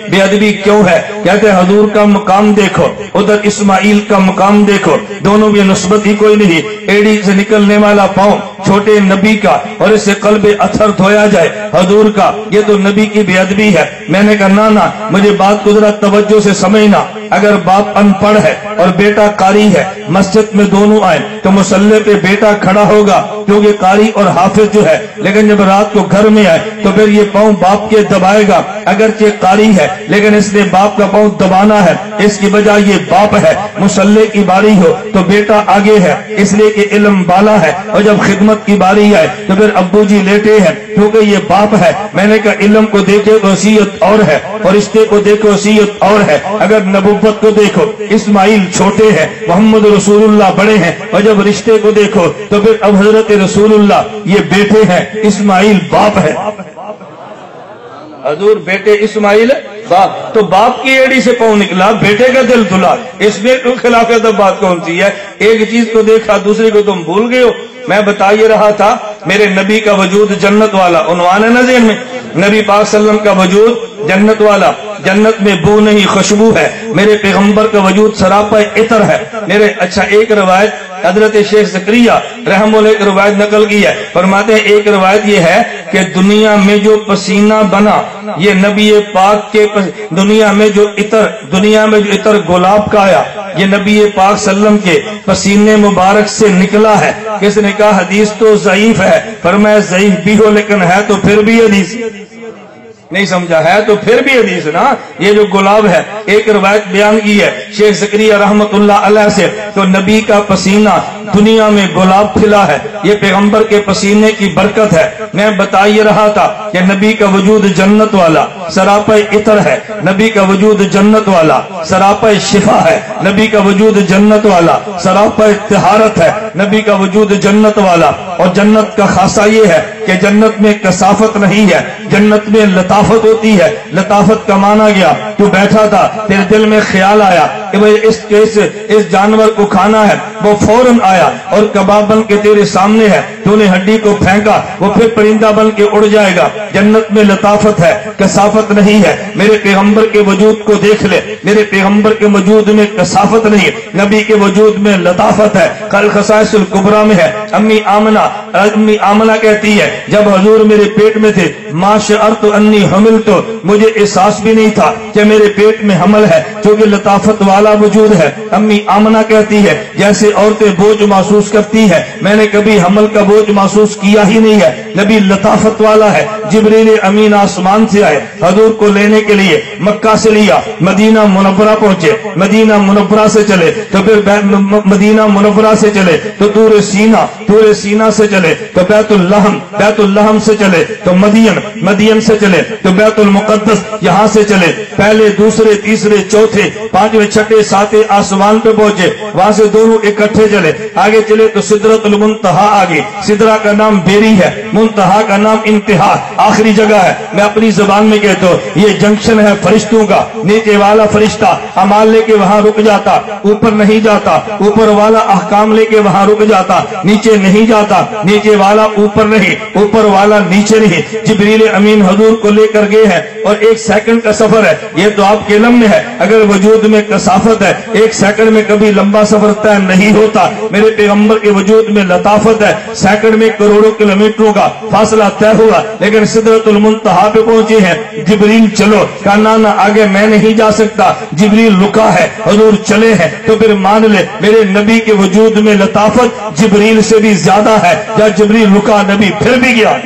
بے ادبی کیوں ہے؟ کہتے ہیں حضور کا مقام دیکھو، ادھر اسماعیل کا مقام دیکھو، دونوں میں نسبت ہی کوئی نہیں۔ ایڑی سے نکلنے والا پاؤں چھوٹے نبی کا اور اس سے قلب اتھر دھویا جائے حضور کا، یہ تو نبی کی بے ادبی ہے۔ میں نے کہا نانا مجھے بات کو ذرا توجہ سے سمجھنا، اگر باپ ان پڑھ ہے اور بیٹا قاری ہے، مسجد میں دونوں آئے تو مصلی پہ بیٹا کھڑا ہوگا کیونکہ قاری اور حافظ جو ہے، لیکن جب رات کو گھر میں آئے تو پھر یہ پاؤں باپ کے دبائے گا، اگرچہ قاری ہے لیکن اس نے باپ کا پاؤں دبانا ہے، اس کی وجہ یہ باپ ہے۔ مصلی کی باری ہو تو بیٹا آگے ہے اس لیے کہ علم بالا ہے، اور جب خدمت کی باری آئے تو پھر ابو جی لیٹے ہیں کیونکہ یہ باپ ہے۔ میں نے کہا علم کو دیکھے تو وصیت اور ہے اور رشتے کو دیکھو وصیت اور ہے، اگر نبوت کو دیکھو اسماعیل چھوٹے ہیں، محمد رسول اللہ بڑے ہیں، اور جب رشتے کو دیکھو تو پھر اب حضرت رسول اللہ یہ بیٹے ہیں، اسماعیل باپ ہے۔ حضور بیٹے اسماعیل باپ، تو باپ کی ایڑی سے پاؤں نکلا، بیٹے کا دل دھلا، اس میں تو خلاف ادب بات کون سی ہے؟ ایک چیز کو دیکھا دوسری کو تم بھول گئے ہو۔ میں بتا یہ رہا تھا میرے نبی کا وجود جنت والا، عنوان ہے نا ذہن میں، نبی پاک صلی اللہ علیہ وسلم کا وجود جنت والا، جنت میں بو نہیں خوشبو ہے، میرے پیغمبر کا وجود سراپا عطر ہے میرے۔ اچھا ایک روایت حضرت شیخ زکریا رحمہ اللہ ایک روایت نقل کی ہے، فرماتے ہیں ایک روایت یہ ہے کہ دنیا میں جو پسینہ بنا یہ نبی پاک کے پس... دنیا میں جو عطر دنیا میں جو عطر گلاب کا آیا یہ نبی پاک صلی اللہ علیہ وسلم کے پسینے مبارک سے نکلا ہے۔ کس نے کہا حدیث تو ضعیف ہے، فرمایا ضعیف بھی ہو لیکن ہے تو پھر بھی حدیث، نہیں سمجھا، ہے تو پھر بھی حدیث نا۔ یہ جو گلاب ہے ایک روایت بیان کی ہے شیخ زکریا رحمت اللہ علیہ سے، تو نبی کا پسینہ دنیا میں گلاب کھلا ہے، یہ پیغمبر کے پسینے کی برکت ہے۔ میں بتا یہ رہا تھا کہ نبی کا وجود جنت والا سراپا عطر ہے، نبی کا وجود جنت والا سراپا شفا ہے، نبی کا وجود جنت والا سراپا طہارت ہے، نبی کا وجود جنت والا۔ اور جنت کا خاصہ یہ ہے کہ جنت میں کثافت نہیں ہے، جنت میں لطافت ہوتی ہے۔ لطافت کا مانا گیا تو بیٹھا تھا تیرے دل میں خیال آیا کہ بھئی اس, اس, اس جانور کو کھانا ہے، وہ فوراً آیا اور کباب بن کے تیرے سامنے ہے، تو نے ہڈی کو پھینکا وہ پھر پرندہ بن کے اڑ جائے گا۔ جنت میں لطافت ہے، کثافت نہیں ہے۔ میرے پیغمبر کے وجود کو دیکھ لے، میرے پیغمبر کے وجود میں کثافت نہیں، نبی کے وجود میں لطافت ہے۔ قال خصائص الکبریٰ میں ہے، امی آمنہ امی آمنہ کہتی ہے جب حضور میرے پیٹ میں تھے ما شعرت انی حملت، مجھے احساس بھی نہیں تھا کہ میرے پیٹ میں حمل ہے، چونکہ لطافت والا وجود ہے۔ امی آمنہ کہتی ہے جیسے عورتیں بوجھ محسوس کرتی ہے، میں نے کبھی حمل کا بوجھ محسوس کیا ہی نہیں ہے۔ نبی لطافت والا ہے۔ جبریل امین آسمان سے آئے حضور کو لینے کے لیے، مکہ سے لیا، مدینہ منورہ پہنچے، مدینہ منورہ سے چلے تو پھر مدینہ منورہ سے چلے تو طور سینا، طور سینا سے چلے تو بیت اللحم، بیت اللحم سے چلے تو مدین، مدین سے چلے تو بیت المقدس، یہاں سے چلے پہلے دوسرے تیسرے چوتھے پانچویں چھٹے ساتویں آسمان پہ پہنچے، وہاں سے دونوں اکٹھے چلے، آگے چلے تو سدرۃ المنتہا آگے، سدرہ کا نام بیری ہے، منتہا کا نام انتہا، آخری جگہ ہے۔ میں اپنی زبان میں کہتا ہوں یہ جنکشن ہے فرشتوں کا، نیچے والا فرشتہ اعمال لے کے وہاں رک جاتا، اوپر نہیں جاتا، اوپر والا احکام لے کے وہاں رک جاتا، نیچے نہیں جاتا، نیچے والا اوپر نہیں، اوپر والا نیچے نہیں۔ جبریل امین حضور کو لے کر گئے ہیں اور ایک سیکنڈ کا سفر ہے، یہ تو آپ کے علم میں ہے، اگر وجود میں کثافت ہے ایک سیکنڈ میں کبھی لمبا سفر طے نہیں ہوتا۔ میرے پیغمبر کے وجود میں لطافت ہے، سیکنڈ میں کروڑوں کلومیٹروں کا فاصلہ طے ہوا، لیکن سدرۃ المنتہا پہ پہنچے ہیں۔ جبریل چلو، کہا نانا آگے میں نہیں جا سکتا، جبریل رکا ہے، حضور چلے ہیں تو پھر مان لے میرے نبی کے وجود میں لطافت جبریل سے بھی زیادہ ہے۔ جب جبریل رکا نبی پھر بھی گیا۔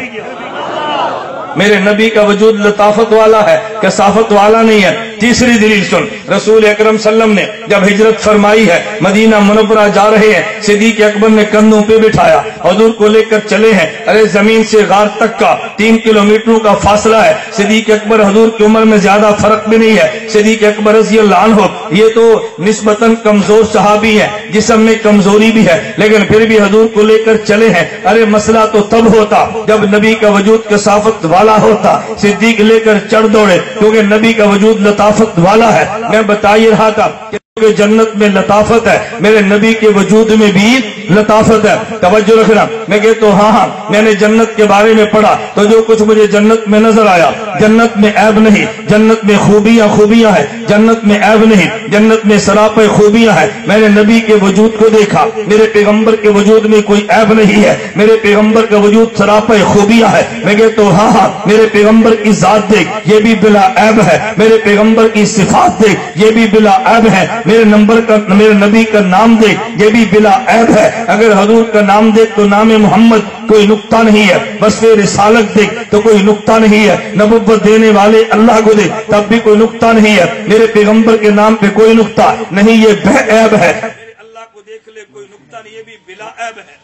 میرے نبی کا وجود لطافت والا ہے، کثافت والا نہیں ہے۔ تیسری دلیل سن، رسول اکرم صلی اللہ علیہ وسلم نے جب ہجرت فرمائی ہے، مدینہ منورہ جا رہے ہیں، صدیق اکبر نے کندھوں پہ بٹھایا، حضور کو لے کر چلے ہیں۔ ارے زمین سے غار تک کا تین کلومیٹروں کا فاصلہ ہے، صدیق اکبر حضور کی عمر میں زیادہ فرق بھی نہیں ہے۔ صدیق اکبر رضی اللہ عنہ یہ تو نسبتاً کمزور صحابی ہیں، جسم میں کمزوری بھی ہے، لیکن پھر بھی حضور کو لے کر چلے ہیں۔ ارے مسئلہ تو تب ہوتا جب نبی کا وجود کثافت والا ہوتا، صدیق لے کر چڑھ دوڑے، کیونکہ نبی کا وجود لطافت والا ہے۔ میں بتا ہی رہا تھا کہ جنت میں لطافت ہے، میرے نبی کے وجود میں بھی लताफत है। तवज्जो रखना। मैं कहता हूँ हाँ हाँ मैंने जन्नत के बारे में पढ़ा तो जो कुछ मुझे जन्नत में नजर आया, जन्नत में ऐब नहीं, जन्नत में खूबियां खूबियां है, जन्नत में ऐब नहीं, जन्नत में सरापे खूबियां है। मैंने नबी के वजूद को देखा, मेरे पैगंबर के वजूद में कोई ऐब नहीं है, मेरे पैगंबर का वजूद सरापे खूबियां है। मैं कहता हूँ हाँ हाँ मेरे पैगंबर की जात देख, ये भी बिला ऐब है, मेरे पैगंबर की सिफात देख, ये भी बिला ऐब है, मेरे नंबर का मेरे नबी का नाम देख, ये भी बिला ऐब है। अगर हजूर का नाम देख तो नाम मोहम्मद कोई नुक्ता नहीं है, बस फिर रिसालत देख तो कोई नुक्ता नहीं है, नबुव्वत देने वाले अल्लाह को देख तब भी कोई नुक्ता नहीं है, मेरे पैगंबर के नाम पे कोई नुक्ता नहीं, ये बेऐब है। अल्लाह को देख ले कोई नुक्ता नहीं, ये भी बिला ऐब है।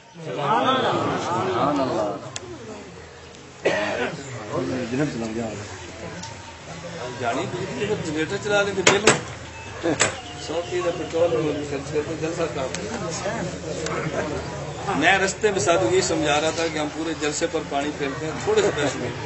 जनरेटर चला लेते पहले सौ फीसद पेट्रोल खर्च करके जलसा काम। मैं रस्ते में साधु ये समझा रहा था कि हम पूरे जलसे पर पानी फेरते हैं थोड़े से पैसे में।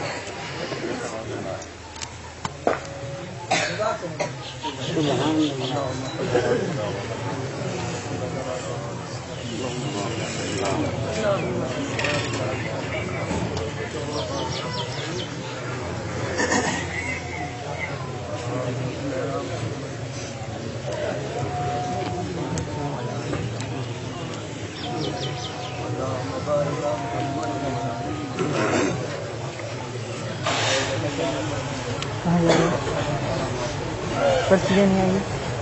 पर्ची देनी आई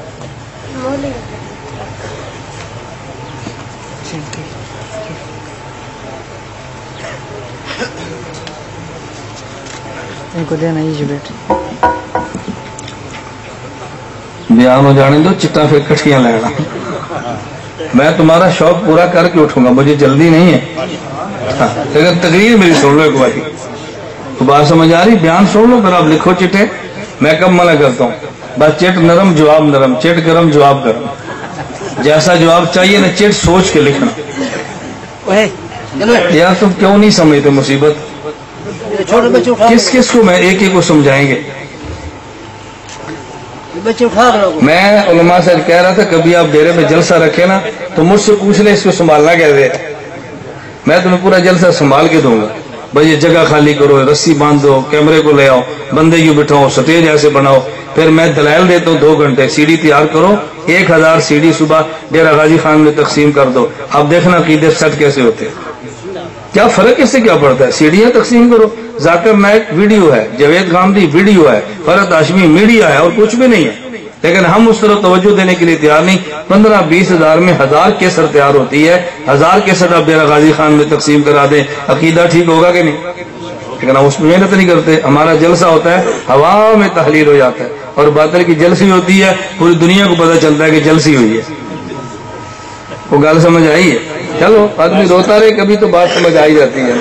इनको देना ही जो बेटे बयान हो जाने दो, चिट्टा फिर कठियां लेना। मैं तुम्हारा शौक पूरा करके उठूंगा, मुझे जल्दी नहीं है। हाँ, अगर तकरीर मेरी सुन लो एक बार, तो बात समझ आ रही, बयान सुन लो फिर आप लिखो चिट्टे। मैं कब मना करता हूँ, बस चिट नरम जवाब नरम, चिट गरम जवाब गरम। जैसा जवाब चाहिए ना चिट सोच के लिखना। यार तुम क्यों नहीं समझते मुसीबत, किस किस को मैं एक एक को समझाएंगे। मैं उलमा से कह रहा था कभी आप डेरे में जलसा रखे ना तो मुझसे पूछ ले इसको संभालना कैसे, मैं तुम्हें पूरा जलसा संभाल के दूंगा। भाई ये जगह खाली करो, रस्सी बांध दो, कैमरे को ले आओ, बंदे क्यों बिठाओ, स्टेज ऐसे बनाओ, फिर मैं दलाइल देता हूँ दो घंटे, सीडी तैयार करो, एक हजार सीडी सुबह डेरा गाजी खान में तकसीम कर दो। अब देखना कीदे सेट कैसे होते हैं, क्या फर्क इससे क्या पड़ता है। सीढ़ियां तकसीम करो, जाकिर नाइक वीडियो है, जावेद गांधी वीडियो है, फरत हाशमी मीडिया है और कुछ भी नहीं है। लेकिन हम उस तरह तवज्जो देने के लिए तैयार नहीं। पंद्रह बीस हजार में हजार केसर तैयार होती है, हजार केसर आप डेरा गाजी खान में तकसीम करा दें, अकीदा ठीक होगा कि नहीं। लेकिन हम उसमें मेहनत नहीं करते। हमारा जलसा होता है हवा में तहलील हो जाता है, और बातिल की जलसी होती है पूरी दुनिया को पता चलता है कि जलसी हुई है। वो गल समझ आई है। चलो आदमी रोता रहे, कभी तो बात समझ आई जाती है।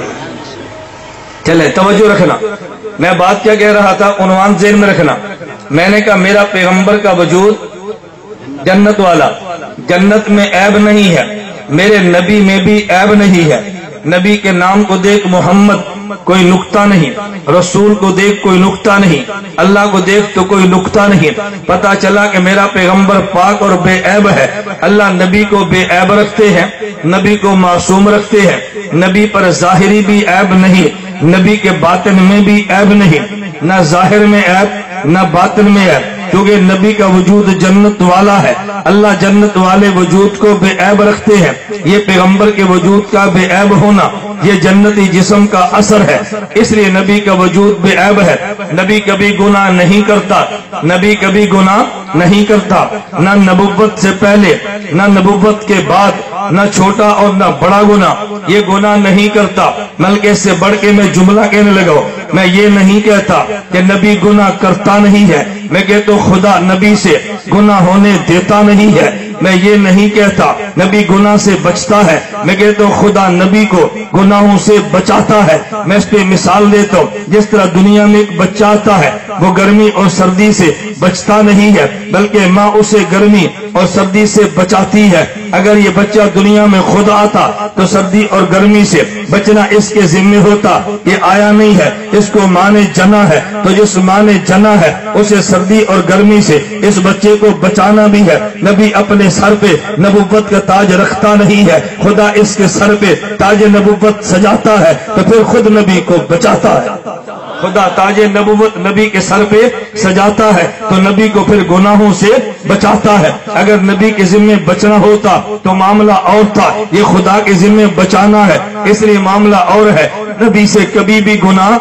चले तवज्जो रखना, मैं बात क्या कह रहा था, उन्वान ज़हन में रखना। मैंने कहा मेरा पैगंबर का वजूद जन्नत वाला, जन्नत में ऐब नहीं है, मेरे नबी में भी ऐब नहीं है। नबी के नाम को देख मोहम्मद कोई नुक्ता नहीं, रसूल को देख कोई नुक्ता नहीं, अल्लाह को देख तो कोई नुक्ता नहीं। पता चला कि मेरा पैगंबर पाक और बेऐब है। अल्लाह नबी को बेऐब रखते हैं, नबी को मासूम रखते हैं, नबी पर जाहिरी भी ऐब नहीं, नबी के बातिन में भी ऐब नहीं, न जाहिर में ऐब न बातिन में ऐब, क्योंकि नबी का वजूद जन्नत वाला है। अल्लाह जन्नत वाले वजूद को बेऐब रखते हैं। ये पैगंबर के वजूद का बेऐब होना ये जन्नती जिस्म का असर है, इसलिए नबी का वजूद बेऐब है। नबी कभी गुनाह नहीं करता, नबी कभी गुनाह नहीं करता, न नबुव्वत से पहले न नबुव्वत के बाद, न छोटा और न बड़ा गुनाह ये गुनाह नहीं करता। बल्कि इससे बढ़ के मैं जुमला कहने लगा, मैं ये नहीं कहता कि नबी गुनाह करता नहीं है, मैं कहता हूँ खुदा नबी से गुनाह होने देता नहीं है। मैं ये नहीं कहता नबी गुनाह से बचता है, मैं कहता हूँ खुदा नबी को गुनाहों से बचाता है। मैं इस पे मिसाल देता हूँ, जिस तरह दुनिया में एक बच्चा आता है وہ گرمی اور سردی سے بچتا نہیں ہے، بلکہ ماں اسے گرمی اور سردی سے بچاتی ہے۔ اگر یہ بچہ دنیا میں خود آتا تو سردی اور گرمی سے بچنا اس کے ذمہ ہوتا، یہ آیا نہیں ہے، اس کو ماں نے جنا ہے، تو جس ماں نے جنا ہے اسے سردی اور گرمی سے اس بچے کو بچانا بھی ہے۔ نبی اپنے سر پہ نبوت کا تاج رکھتا نہیں ہے، خدا اس کے سر پہ تاج نبوت سجاتا ہے تو پھر خود نبی کو بچاتا ہے۔ خدا تاج نبوت نبی کے سر پہ سجاتا ہے تو نبی کو پھر گناہوں سے بچاتا ہے۔ اگر نبی کے ذمہ بچنا ہوتا تو معاملہ اور تھا، یہ خدا کے ذمہ بچانا ہے، اس لیے معاملہ اور ہے۔ نبی سے کبھی بھی گناہ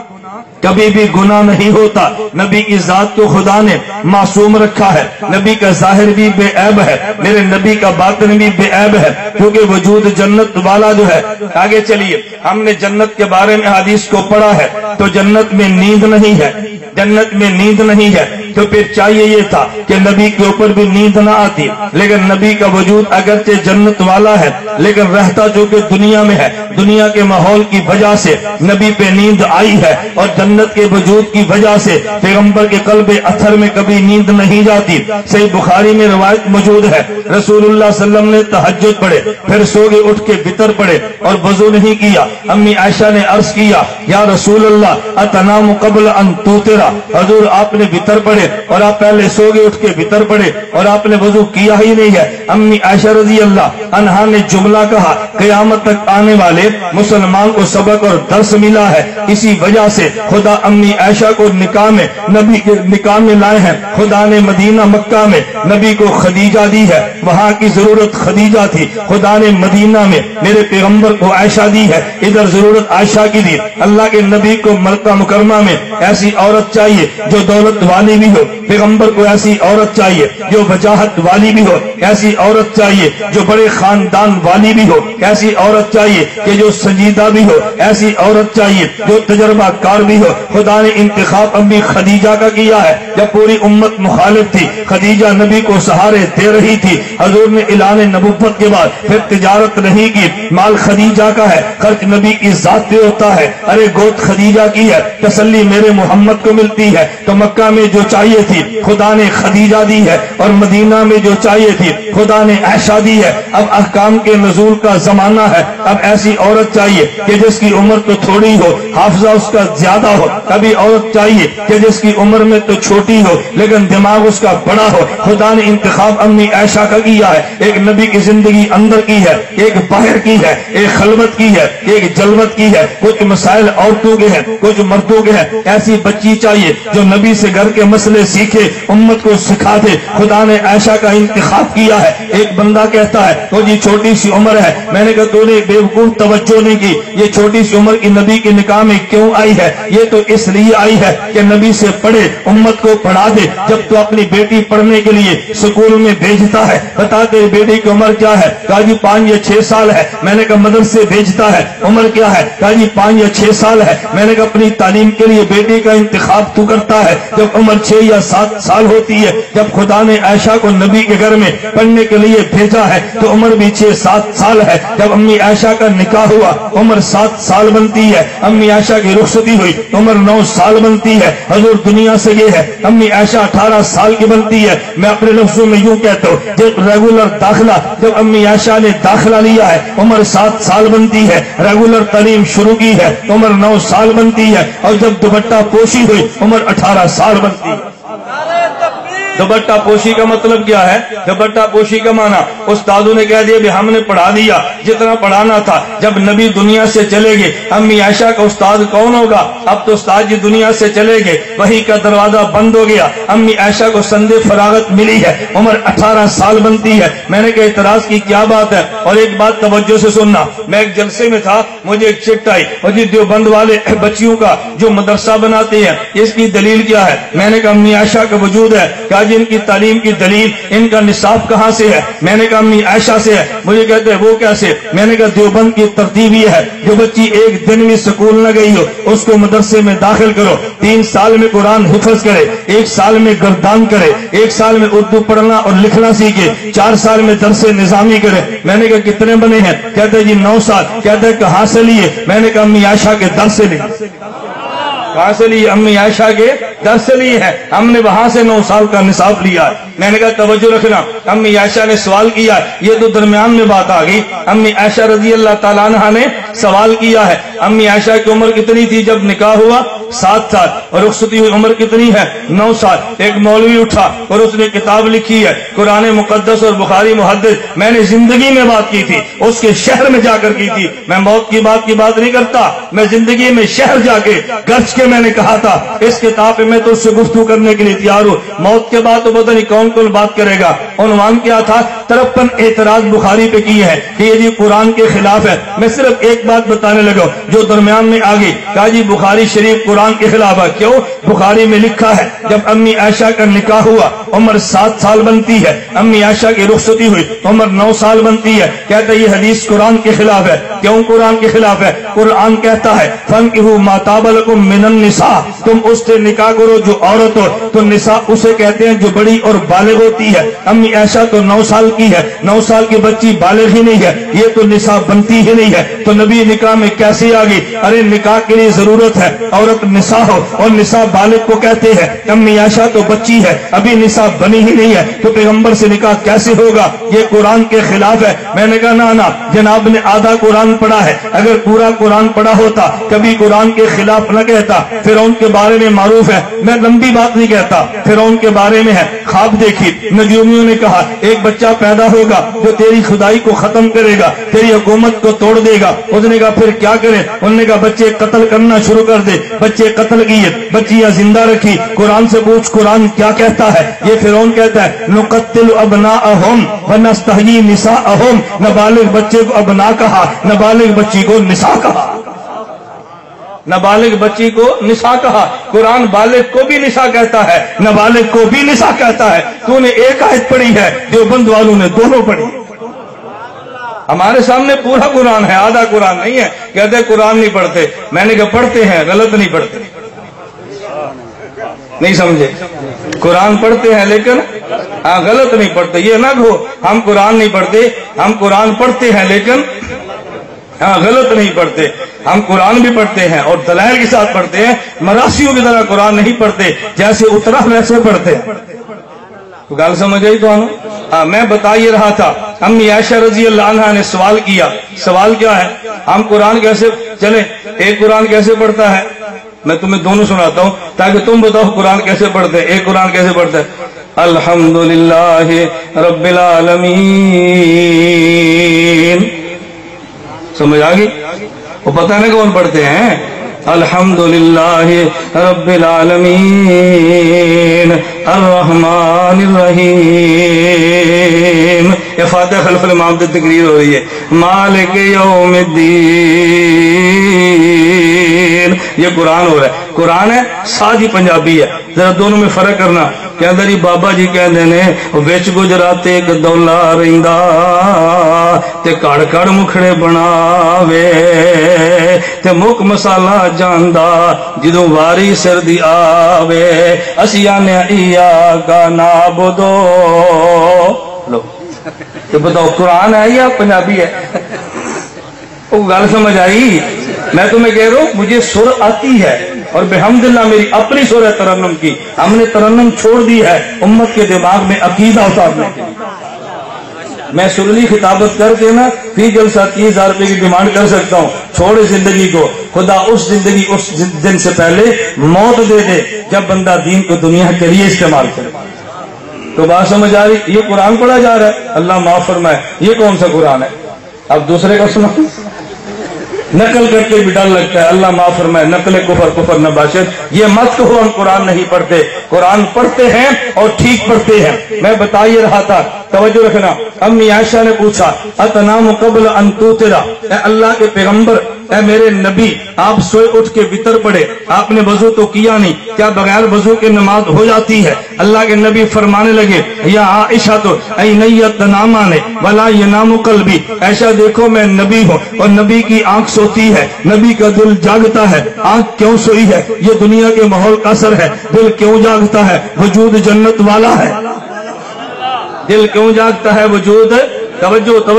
کبھی بھی گناہ نہیں ہوتا۔ نبی کی ذات کو خدا نے معصوم رکھا ہے، نبی کا ظاہر بھی بے عیب ہے، میرے نبی کا باطن بھی بے عیب ہے، کیونکہ وجود جنت والا جو ہے۔ آگے چلیے، ہم نے جنت کے بارے میں حدیث کو پڑھا ہے تو جنت میں نیند نہیں ہے، جنت میں نیند نہیں ہے، تو پھر چاہیے یہ تھا کہ نبی کے اوپر بھی نیند نہ آتی، لیکن نبی کا وجود اگرچہ جنت والا ہے لیکن رہتا جو کہ دنیا میں ہے، دنیا کے ماحول کی وجہ سے نبی پہ نیند آئی ہے، اور جنت کے وجود کی وجہ سے پیغمبر کے قلب اثر میں کبھی نیند نہیں جاتی۔ صحیح بخاری میں روایت موجود ہے، رسول اللہ صلی اللہ علیہ وسلم نے تہجد پڑھے، پھر سو گئے، اٹھ کے وتر پڑھے اور وضو نہیں کیا۔ امی عائشہ نے عرض کیا، یا رسول اللہ اتنام قبل ان توترا، حضور آپ نے وتر پڑھے اور آپ پہلے سو گئے، اٹھ کے وتر پڑھے اور آپ نے وضو کیا ہی نہیں ہے۔ امی عائشہ رضی اللہ عنہا نے جملہ کہا، قیامت تک آنے والے مسلمان کو سبق اور درس ملا ہے، اسی وجہ سے خدا امی عائشہ کو نکاح میں نبی کے نکاح میں لائے ہیں۔ خدا نے مدینہ مکہ میں نبی کو خدیجہ دی ہے، وہاں کی ضرورت خدیجہ تھی، خدا نے مدینہ میں میرے پیغمبر کو عائشہ دی ہے، ادھر ضرورت عائشہ کی دی۔ اللہ کے نبی کو مکہ مکرمہ میں ایسی عورت چاہیے جو دولت والی بھی ہو، پیغمبر کو ایسی عورت چاہیے جو وجاہت والی بھی ہو، ایسی عورت چاہیے جو بڑے خاندان والی بھی ہو، ایسی عورت چاہیے کہ جو سنجیدہ بھی ہو، ایسی عورت چاہیے جو تجربہ کار بھی ہو۔ خدا نے انتخاب امی خدیجہ کا کیا ہے، جب پوری امت مخالف تھی، خدیجہ نبی کو سہارے دے رہی تھی۔ حضور نے اعلان نبوت کے بعد پھر تجارت نہیں کی، مال خدیجہ کا ہے، خرچ نبی کی ذات پہ ہوتا ہے۔ ارے گوت خدیجہ کی ہے، تسلی میرے محمد کو ملتی ہے۔ تو مکہ میں جو چاہیے تھی خدا نے خدیجہ دی ہے، اور مدینہ میں جو چاہیے تھی خدا نے عائشہ دی ہے۔ اب احکام کے نزول کا زمانہ ہے، اب ایسی عورت چاہیے کہ جس کی عمر تو تھوڑی ہو، حافظہ اس کا زیادہ ہو۔ کبھی عورت چاہیے کہ جس کی عمر میں تو چھوٹی ہو لیکن دماغ اس کا بڑا ہو۔ خدا نے انتخاب امی عائشہ کا کیا ہے، ایک نبی کی زندگی اندر کی ہے، ایک باہر کی ہے، ایک خلوت کی ہے، ایک جلوت کی ہے۔ کچھ مسائل عورتوں کے ہیں، کچھ مردوں کے ہیں۔ ایسی بچی چاہیے جو نبی سے گھر کے مسئلے سیکھے، امت کو سکھا دے۔ خدا نے عائشہ کا انتخاب کیا ہے۔ ایک بندہ کہتا ہے تو جی چھوٹی سی عمر ہے، میں نے کہا تو نے بیوقوف توجہ نہیں کی، یہ چھوٹی سی عمر کی نبی کے نکاح میں کیوں آئی ہے؟ یہ تو اس لیے آئی ہے کہ نبی سے پڑھے، امت کو پڑھا دے۔ جب تو اپنی بیٹی پڑھنے کے لیے سکول میں بھیجتا ہے، بتا دے بیٹی کی عمر کیا ہے؟ کہا جی پانچ یا چھ سال ہے۔ میں نے کہا مدرسے بھیجتا ہے، عمر کیا ہے؟ کہا جی پانچ یا چھ سال ہے۔ میں نے کہا اپنی تعلیم کے لیے بیٹی کا انتخاب تو کرتا ہے جب عمر چھ یا سات سال ہوتی ہے۔ جب خدا نے عائشہ کو نبی کے گھر میں پڑھنے کے لیے بھیجا ہے تو عمر بھی چھ سات سال ہے۔ جب امی عائشہ کا نکاح ہوا عمر سات سال بنتی ہے، امی عائشہ کی رخصتی ہوئی عمر نو سال بنتی ہے۔ حضور دنیا سے یہ ہے، امی عائشہ اٹھارہ سال کی بنتی ہے۔ میں اپنے لفظوں میں یوں کہتا ہوں، جب ریگولر داخلہ جب امی عائشہ نے داخلہ لیا ہے عمر سات سال بنتی ہے، ریگولر تعلیم شروع کی ہے عمر نو سال بنتی ہے، اور جب دوپٹہ پوشی ہوئی عمر اٹھارہ سال بنتی ہے۔ دوپٹہ پوشی کا مطلب کیا ہے؟ دوپٹہ پوشی کا معنی استادوں نے کہہ دیا بھی ہم نے پڑھا دیا جتنا پڑھانا تھا۔ جب نبی دنیا سے چلے گئے امی عائشہ کا استاد کون ہوگا؟ اب تو استاد جی دنیا سے چلے گئے، وحی کا دروازہ بند ہو گیا۔ امی عائشہ کو سند فراغت ملی ہے، عمر اٹھارہ سال بنتی ہے۔ میں نے کہا اعتراض کی کیا بات ہے؟ اور ایک بات توجہ سے سننا، میں ایک جلسے میں تھا، مجھے ایک چٹ آئی اور جی دیوبند والے بچیوں کا جو مدرسہ بناتے ہیں اس کی دلیل کیا ہے؟ میں نے کہا امی عائشہ کا وجود ہے۔ کہا جی ان کی تعلیم کی دلیل، ان کا نصاب کہاں سے ہے؟ میں نے کہا امی عائشہ سے ہے۔ مجھے کہتے ہیں وہ کیسے؟ میں نے کہا دیوبند کی ترتیب یہ ہے، جو بچی ایک دن میں سکول نہ گئی ہو اس کو مدرسے میں داخل کرو، تین سال میں قرآن حفظ کرے، ایک سال میں گردان کرے، ایک سال میں اردو پڑھنا اور لکھنا سیکھے، چار سال میں درس نظامی کرے۔ میں نے کہا کتنے بنے ہیں؟ کہتے ہیں جی نو سال۔ کہتے ہیں کہاں سے لیے؟ میں نے کہا امی عائشہ کے در سے لیے۔ کہاں سے لیے؟ امی عائشہ کے दर्स लिए हैं, हमने वहां से नौ साल का निसाब लिया है। मैंने कहा तवज्जो रखना, अम्मी आयशा ने सवाल किया, ये तो दरमियान में बात आ गई। अम्मी आयशा रजी अल्लाह ताला अन्हा ने सवाल किया है, अम्मी आयशा की उम्र कितनी थी जब निकाह हुआ? सात साल। और रुखसती हुई उम्र कितनी है? नौ साल। एक मौलवी उठा और उसने किताब लिखी है कुरान मुकद्दस और बुखारी मुहद्दिस। मैंने जिंदगी में बात की थी, उसके शहर में जाकर की थी। मैं मौत की बात की बात नहीं करता, मैं जिंदगी में शहर जाके गरज के मैंने कहा था इस किताब पे मैं तो उससे गुफ्तगू करने के लिए तैयार हूँ। मौत के बाद तो पता नहीं कौन कौन बात करेगा। उन्वान क्या था? तिरपन एतराज बुखारी पे किए हैं कि ये जी कुरान के खिलाफ है। मैं सिर्फ एक बात बताने लगा जो दरमियान में आ गई। कहा जी बुखारी शरीफ कुरान के खिलाफ है। क्यों? बुखारी में लिखा है जब अम्मी आयशा का निकाह हुआ उम्र सात साल बनती है, अम्मी आयशा की रुखसती हुई उम्र नौ साल बनती है। कहता है ये हदीस कुरान के खिलाफ है। क्यों कुरान के खिलाफ है? कुरान कहता है फनकिहू मा ताबा लकुम मिनन निसा, तुम उससे निकाह करो जो औरत हो। तो निसा उसे कहते हैं जो बड़ी और बालिग होती है। अम्मी आयशा तो नौ साल की है, नौ साल की बच्ची बालिग ही नहीं है, ये तो निसा बनती ही नहीं है। तो नबी निकाह में कैसे आ गई? अरे निकाह के लिए जरूरत है औरत निसा हो, और निसा बालिग को कहते हैं। अम्मी आयशा तो बच्ची है, अभी निसा बनी ही नहीं है, तो पैगंबर से निकाह कैसे होगा? ये कुरान के खिलाफ है। मैंने कहा ना ना, जनाब ने आधा कुरान पढ़ा है, अगर पूरा कुरान पढ़ा होता कभी कुरान के खिलाफ न कहता। फिरौन के बारे में मारूफ है, मैं लंबी बात नहीं कहता, फिरौन के बारे में है। ख्वाब देखी, नजूमियों ने कहा एक बच्चा पैदा होगा जो तेरी खुदाई को खत्म करेगा, तेरी हुकूमत को तोड़ देगा। उसने कहा फिर क्या करें? उन्होंने कहा बच्चे कत्ल करना शुरू कर दे। बच्चे कत्ल किए, बच्चियां जिंदा रखी। कुरान से पूछ कुरान क्या कहता है? ये फिरौन कहता है नुकत्तिलु अबनाअहुम व नस्तहयी निसाअहुम। नाबालिग बच्चे को अबना कहा, नाबालिग बच्ची को निसा कहा, नाबालिग बच्ची को निसा कहा। कुरान बालिग को भी निसा कहता है, नाबालिग को भी निसा कहता है। तूने एक आयत पढ़ी है, देवबंद वालों ने दोनों पढ़ी। हमारे सामने पूरा कुरान है, आधा कुरान नहीं है। कहते हैं कुरान नहीं पढ़ते। मैंने कहा पढ़ते हैं, गलत नहीं पढ़ते। नहीं समझे? कुरान पढ़ते हैं लेकिन हाँ गलत नहीं पढ़ते। ये ना कहो हम कुरान नहीं पढ़ते, हम कुरान पढ़ते हैं लेकिन हाँ गलत नहीं पढ़ते। हम कुरान भी पढ़ते हैं और दलाइल के साथ पढ़ते हैं। मरासियों की तरह कुरान नहीं पढ़ते, जैसे उतरा वैसे पढ़ते हैं। तो गाल समझ आई तो हाँ, मैं बता ये रहा था अम्मी आयशा रजी अल्लाह अन्हा ने सवाल किया। सवाल क्या है? हम कुरान कैसे चले, एक कुरान कैसे पढ़ता है? मैं तुम्हें दोनों सुनाता हूं ताकि तुम बताओ कुरान कैसे पढ़ते हैं। एक कुरान कैसे पढ़ता है? अल्हम्दुलिल्लाह रब्बिल आलमीन। समझ आ गई? वो पता नहीं कौन पढ़ते हैं। अल्हम्दुलिल्लाह रब्बिल आलमीन अर्रहमानिर रहीम। ये फातिहा खल्फुल इमाम की तकरीर हो रही है। मालिक यौमिद्दीन, ये कुरान हो रहा है। कुरान है, सादी पंजाबी है, जरा दोनों में फर्क करना। कहते जी बाबा जी कहते ने विच गुजरात एक दौला रहिंदा ते कड़ कड़ मुखड़े बनावे ते मुक मसाला जानदा जदों वारी सिर दी आवे। असी आने इया का नाबुदो। लो तो बताओ कुरान है या पंजाबी है? वो गल समझ आई? मैं तुम्हें कह रहा हूं मुझे सुर आती है और बेहमदुल्लाह मेरी अपनी सुर है तरन्नुम की। हमने तरन्नुम छोड़ दी है उम्मत के दिमाग में अकीदा उतारने के लिए। मैं सुरली खिताबत करके ना फी जलसा तीस हजार रुपए की डिमांड कर सकता हूँ। छोड़े जिंदगी को, खुदा उस जिंदगी उस दिन से पहले मौत दे दे जब बंदा दीन को दुनिया के लिए इस्तेमाल करे। तो बात समझ आ रही? ये कुरान पढ़ा जा रहा है, अल्लाह माफ फरमाए। ये कौन सा कुरान है? अब दूसरे का सुनो। नकल करके भी डर लगता है, अल्लाह माफ फरमाए। नकल कुफर कुफर नबाशत। ये मत कहो हम कुरान नहीं पढ़ते, कुरान पढ़ते हैं और ठीक पढ़ते हैं। मैं बता ही रहा था, तवज्जो रखना। अम्मी आयशा ने पूछा अतनामु क़ब्ल अन तुतिरा, ए अल्लाह के पैगंबर, ए मेरे नबी, आप सोए उठ के वितर पड़े, आपने वजू तो किया नहीं, क्या बगैर वजू के नमाज हो जाती है? अल्लाह के नबी फरमाने लगे या आयशा तो ऐ नय्यत नामा ने वला यनामु क़ल्बी, ऐसा देखो मैं नबी हूँ और नबी की आंख सोती है, नबी का दिल जागता है। आंख क्यों सोई है? ये दुनिया के माहौल का असर है। दिल क्यों जागता है? वजूद जन्नत वाला है। दिल क्यों जागता है? वजूद, तवज्जो तवज्जो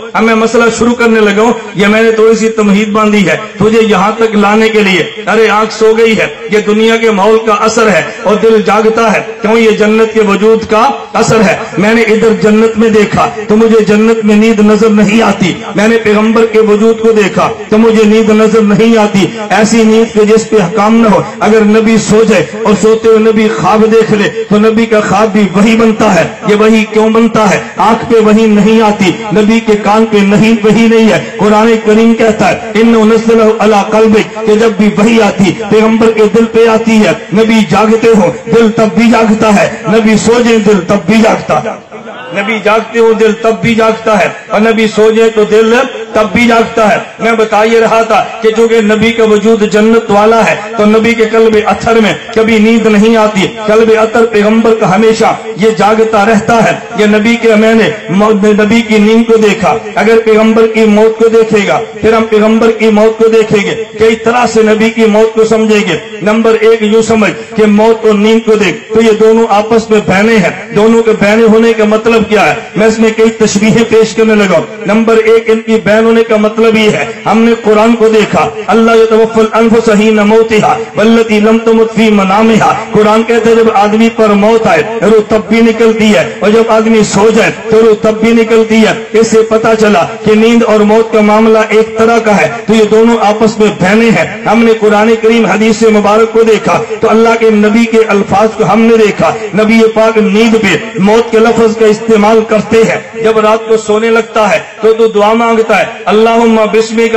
اب میں مسئلہ شروع کرنے لگا ہوں. یہ میں نے تھوڑی سی تمہید باندھی ہے تجھے یہاں تک لانے کے لیے. ارے آنکھ سو گئی ہے, یہ دنیا کے ماحول کا اثر ہے, اور دل جاگتا ہے کیوں یہ جنت کے وجود کا اثر ہے. میں نے ادھر جنت میں دیکھا تو مجھے جنت میں نیند نظر نہیں آتی. میں نے پیغمبر کے وجود کو دیکھا تو مجھے نیند نظر نہیں آتی. ایسی نیند کے جس پہ حکام نہ ہو. اگر نبی سو جائے اور سوتے ہوئے نبی خواب دیکھ لے تو نبی کا خواب بھی وہی بنتا ہے. یہ وہی کیوں بنتا ہے؟ آنکھ پہ وہی نہیں آتی, نبی کے کان پہ نہیں وہی نہیں ہے. قرآن کریم کہتا ہے انہ نزلہ علی قلبک, کہ جب بھی وہی آتی پیغمبر کے دل پہ آتی ہے. نبی جاگتے ہو دل تب بھی جاگتا ہے, نبی سو جائے دل تب بھی جاگتا ہے. نبی جاگتے ہو دل تب بھی جاگتا ہے, اور نبی سو جائے تو دل تب بھی جاگتا ہے. میں بتا یہ رہا تھا کہ چونکہ نبی کا وجود جنت والا ہے تو نبی کے قلب اطہر میں کبھی نیند نہیں آتی. قلب اطہر پیغمبر کا ہمیشہ یہ جاگتا رہتا ہے. یہ نبی کے میں نے نبی کی نیند کو دیکھا. اگر پیغمبر کی موت کو دیکھے گا پھر ہم پیغمبر کی موت کو دیکھیں گے. کئی طرح سے نبی کی موت کو سمجھیں گے. نمبر ایک یوں سمجھ کہ موت اور نیند کو دیکھ تو یہ دونوں آپس میں بہنیں ہیں. دونوں کے بہنے ہونے کا مطلب کیا ہے؟ میں اس میں کئی تشبیہیں پیش کرنے لگا. نمبر ایک ان کی بہن ہونے کا مطلب یہ ہے, ہم نے قرآن کو دیکھا اللہ یتوفی الانفس حین موتها والتی لم تمت فی منامها. قرآن کہتا ہے جب آدمی پر موت آئے روح تب بھی نکلتی ہے, اور جب آدمی سو جائے تو روح تب بھی نکلتی ہے. اس سے پتا چلا کہ نیند اور موت کا معاملہ ایک طرح کا ہے, تو یہ دونوں آپس میں بہنیں ہیں. ہم نے قرآن کریم حدیث مبارک کو دیکھا تو اللہ کے نبی کے الفاظ کو ہم نے دیکھا. نبی پاک نیند پہ موت کے لفظ کا استعمال کرتے ہیں. جب رات کو سونے لگتا ہے تو تو دعا مانگتا ہے اللہم بسمک,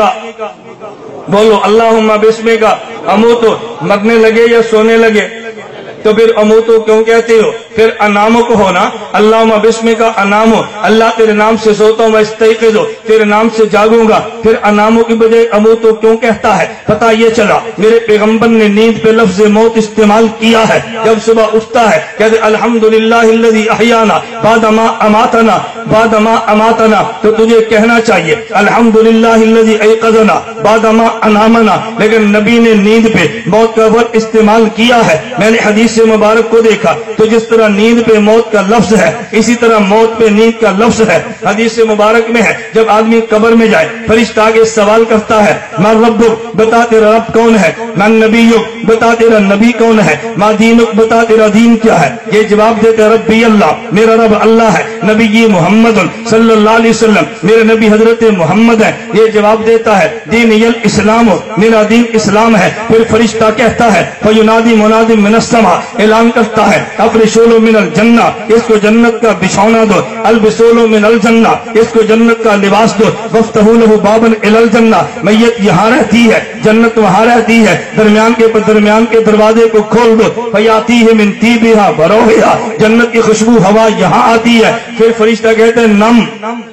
بولو اللہم بسمک اموتو. مرنے لگے یا سونے لگے تو پھر اموتو کیوں کہتے ہو؟ پھر انامو کو ہونا اللہم بسمک انامو, اللہ تیرے نام سے سوتا ہوں, استیقظو تیرے نام سے جاگوں گا. پھر انامو کی بجائے اموتو کیوں کہتا ہے؟ پتہ یہ چلا میرے پیغمبر نے نیند پہ لفظ موت استعمال کیا ہے. جب صبح اٹھتا ہے کہتے الحمدللہ الذی احیانا بعد ما اماتنا بعد ما اماتنا, تو تجھے کہنا چاہیے الحمدللہ الذی ایقظنا بعد ما انامنا. لیکن نبی نے نیند پہ موت کا لفظ استعمال کیا ہے. میں نے حدیث سے مبارک کو دیکھا تو جس طرح نیند پہ موت کا لفظ ہے اسی طرح موت پہ نیند کا لفظ ہے. حدیث سے مبارک میں ہے جب آدمی قبر میں جائے فرشتہ آگے سوال کرتا ہے من ربک, بتا تیرا رب کون ہے. من نبیک, بتا تیرا نبی کون ہے. ما دینک, بتا تیرا دین کیا ہے. یہ جواب دیتے ربی اللہ, میرا رب اللہ ہے. نبی محمد صلی اللہ علیہ وسلم, میرے نبی حضرت محمد ہے. یہ جواب دیتا ہے دین الاسلام, میرا دین اسلام ہے. پھر فرشتہ کہتا ہے فینادی منادی من السماء, اعلان کرتا ہے افرشوا من الجنہ, اس کو جنت کا بچھونا دو. البسوا من الجنہ, اس کو جنت کا لباس دو. وافتحوا له بابا الی الجنہ, میت یہاں رہتی ہے جنت وہاں رہتی ہے, درمیان کے درمیان کے دروازے کو کھول دو. فیاتیہ من طیبها وروحها, جنت کی خوشبو ہوا یہاں آتی ہے. پھر فرشتہ کہتے ہیں نم,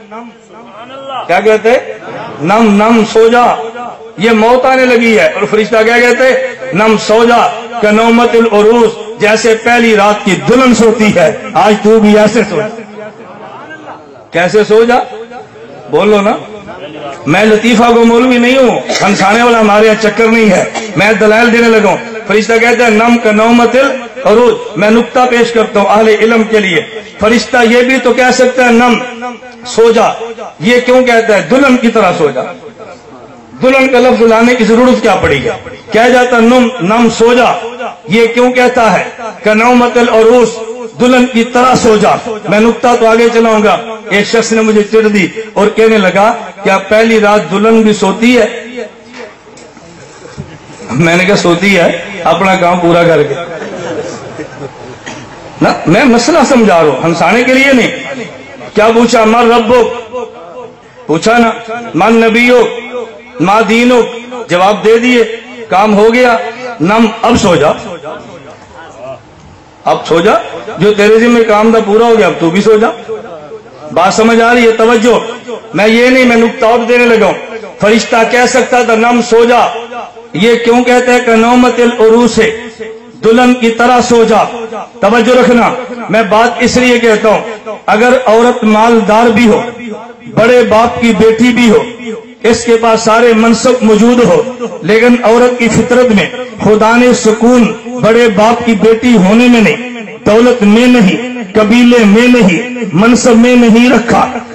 کیا کہتے ہیں نم نم سو جا, یہ موت آنے لگی ہے. اور فرشتہ کیا کہتے ہیں نم سو جا کنومت العروس, جیسے پہلی رات کی دلہن سوتی ہے آج تو بھی ایسے سو جا. کیسے سو جا بولو نا. میں لطیفہ کو مولوی نہیں ہوں, ہنسانے والا ہمارے یہاں چکر نہیں ہے, میں دلائل دینے لگا ہوں. فرشتہ کہتے ہیں نم کنومت العروس. میں نقطہ پیش کرتا ہوں اہل علم کے لیے. فرشتہ یہ بھی تو کہہ سکتا ہے نم سو جا, یہ کیوں کہتا ہے دلہن کی طرح سو جا. دلہن کا لفظ لانے کی ضرورت کیا پڑی گا؟ کہہ جاتا نم نم سو جا, یہ کیوں کہتا ہے کنومت العروس, دلہن کی طرح سو جا. میں نقطہ تو آگے چلاؤں گا. ایک شخص نے مجھے چڑ دی اور کہنے لگا کیا پہلی رات دلہن بھی سوتی ہے؟ میں نے کہا سوتی ہے, اپنا کام پورا کر کے نا. میں مسئلہ سمجھا رہا ہوں, ہنسانے کے لیے نہیں. کیا پوچھا من ربک, پوچھا نا من نبیک ما دینک, جواب دے دیے, کام ہو گیا. نم اب سو جا, اب سو جا, جو تیرے ذمہ کام تھا پورا ہو گیا, اب تو بھی سو جا. بات سمجھ آ رہی ہے؟ توجہ. میں یہ نہیں, میں نقطہ اور دینے لگا ہوں. فرشتہ کہہ سکتا تھا نم سو جا, یہ کیوں کہتے ہیں کنومت العروس ہے, دلہن کی طرح سو جا. توجہ رکھنا, میں بات اس لیے کہتا ہوں اگر عورت مالدار بھی ہو, بڑے باپ کی بیٹی بھی ہو, اس کے پاس سارے منصب موجود ہو, لیکن عورت کی فطرت میں خدا نے سکون بڑے باپ کی بیٹی ہونے میں نہیں, دولت میں نہیں, قبیلے میں نہیں, منصب میں نہیں رکھا.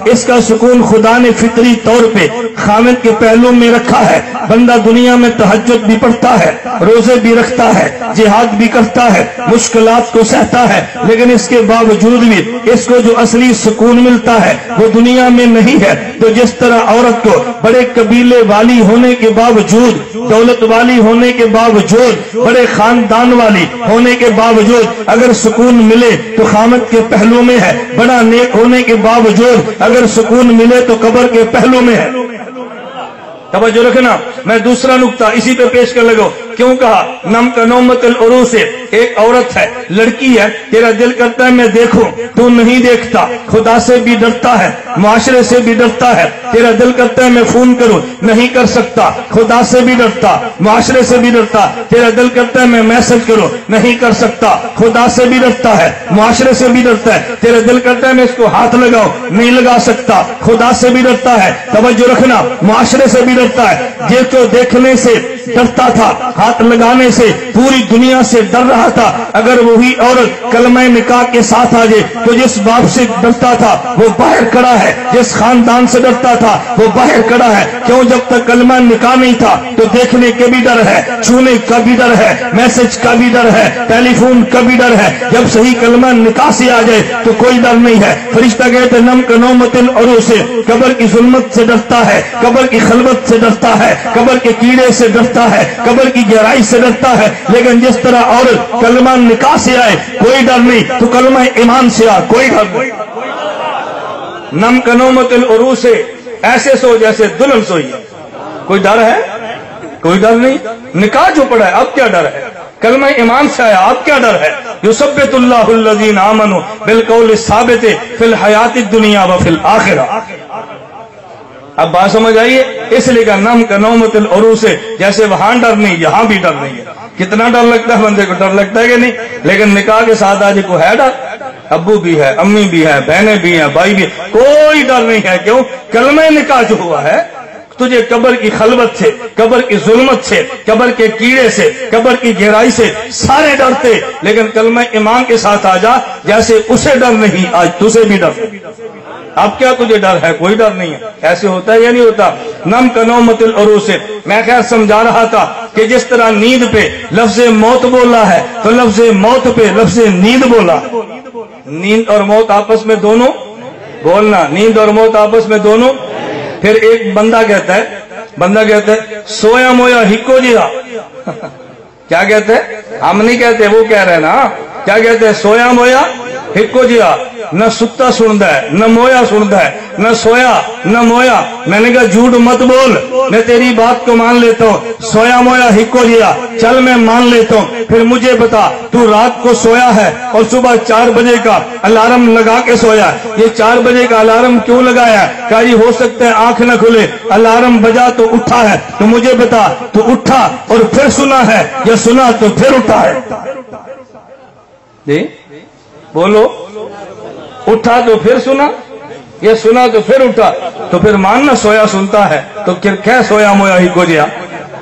اس کا سکون خدا نے فطری طور پہ خامد کے پہلو میں رکھا ہے. بندہ دنیا میں تہجد بھی پڑھتا ہے, روزے بھی رکھتا ہے, جہاد بھی کرتا ہے, مشکلات کو سہتا ہے, لیکن اس کے باوجود بھی اس کو جو اصلی سکون ملتا ہے وہ دنیا میں نہیں ہے. تو جس طرح عورت کو بڑے قبیلے والی ہونے کے باوجود, دولت والی ہونے کے باوجود, بڑے خاندان والی ہونے کے باوجود اگر سکون ملے تو خامد کے پہلو میں ہے, بڑا نیک ہونے کے باوجود اگر سکون ملے تو قبر کے پہلو میں ہے. توجہ رکھنا. میں دوسرا نقطہ اسی پہ پیش کر لگا. کیوں کہا نم کا نومت العروس؟ ایک عورت ہے, لڑکی ہے, تیرا دل کرتا ہے میں دیکھوں, تو نہیں دیکھتا, خدا سے بھی ڈرتا ہے, معاشرے سے بھی ڈرتا ہے. تیرا دل کرتا ہے میں فون کروں, نہیں کر سکتا, خدا سے بھی ڈرتا, معاشرے سے بھی ڈرتا. تیرا دل کرتا ہے میں میسج کروں, نہیں کر سکتا, خدا سے بھی ڈرتا ہے, معاشرے سے بھی ڈرتا ہے. تیرا دل کرتا ہے میں اس کو ہاتھ لگاؤں, نہیں لگا سکتا, خدا سے بھی ڈرتا ہے. توجہ رکھنا, معاشرے سے بھی ڈرتا ہے. یہ تو دیکھنے سے ڈرتا تھا, ہاتھ لگانے سے پوری دنیا سے ڈر رہا تھا. اگر وہی عورت کلمہ نکاح کے ساتھ آ جائے تو جس باپ سے ڈرتا تھا وہ باہر کھڑا ہے, جس خاندان سے ڈرتا تھا وہ باہر کھڑا ہے. کیوں؟ جب تک کلمہ نکاح نہیں تھا تو دیکھنے کے بھی ڈر ہے, چھونے کا بھی ڈر ہے, میسج کا بھی ڈر ہے, ٹیلی فون کا بھی ڈر ہے. جب صحیح کلمہ نکاح سے آ جائے تو کوئی ڈر نہیں ہے. فرشتہ کہتے نم کا نومت العروس سے قبر کی ظلمت سے ڈرتا ہے, قبر کی خلوت سے ڈرتا ہے, قبر کے کیڑے سے ڈرتا ہے, قبر کی گہرائی سے ڈرتا ہے. لیکن جس طرح عورت کلمہ نکاح سے آئے کوئی ڈر نہیں, تو کلمہ ایمان سے آ کوئی ڈر نہیں. نم کا نومت العروس سے ایسے سو جیسے دلہن سوئی ہے. کوئی ڈر ہے؟ کوئی ڈر نہیں. نکاح جو پڑا ہے اب کیا ڈر ہے؟ کلمہ ایمان سے آیا اب کیا ڈر ہے؟ یثبت اللہ الذین آمنوا بالقول الثابت فی الحیات الدنیا وفی الآخرہ. اب بات سمجھ آئیے. اس لیے کہ نم کا نومت العروس سے جیسے وہاں ڈر نہیں یہاں بھی ڈر نہیں ہے. کتنا ڈر لگتا ہے بندے کو, ڈر لگتا ہے کہ نہیں؟ لیکن نکاح کے ساتھ آج کو ہے ڈر. ابو بھی ہے, امی بھی ہے, بہنیں بھی ہیں, بھائی بھی, کوئی ڈر نہیں ہے. کیوں؟ کلمہ نکاح جو ہوا ہے تجھے قبر کی خلوت سے, قبر کی ظلمت سے, قبر کے کیڑے سے, قبر کی گہرائی سے سارے ڈرتے. لیکن کلمہ ایمان کے ساتھ آ جا, جیسے اسے ڈر نہیں آج تجھے بھی ڈر. اب کیا تجھے ڈر ہے؟ کوئی ڈر نہیں ہے. ایسے ہوتا ہے یا نہیں ہوتا؟ نم کا نومت العروس سے میں خیر سمجھا رہا تھا کہ جس طرح نیند پہ لفظ موت بولا ہے تو لفظ موت پہ لفظ نیند بولا. نیند اور موت آپس میں دونوں بولنا, نیند اور موت آپس میں دونوں. پھر ایک بندہ کہتا ہے, بندہ کہتا ہے سویا مویا ہکو جیا. کیا کہتے ہیں؟ ہم نہیں کہتے, وہ کہہ رہے ہیں نا. کیا کہتے ہیں؟ سویا مویا ہکو جیا. نہ ستا سنتا ہے, نہ مویا سنتا ہے, نہ سویا نہ مویا. میں نے کہا جھوٹ مت بول, میں تیری بات کو مان لیتا ہوں. سویا مویا ہکو جیا, چل میں مان لیتا ہوں. پھر مجھے بتا, تو رات کو سویا ہے اور صبح چار بجے کا الارم لگا کے سویا. یہ چار بجے کا الارم کیوں لگایا؟ کہا جی ہو سکتا ہے آنکھ نہ کھلے, الارم بجا تو اٹھا ہے. تو مجھے بتا, تو اٹھا اور پھر سنا ہے یا سنا تو پھر اٹھا ہے؟ جی بولو, اٹھا تو پھر سنا یا سنا تو پھر اٹھا؟ تو پھر ماننا سویا سنتا ہے تو پھر کیا سویا مویا ہی کو جیا؟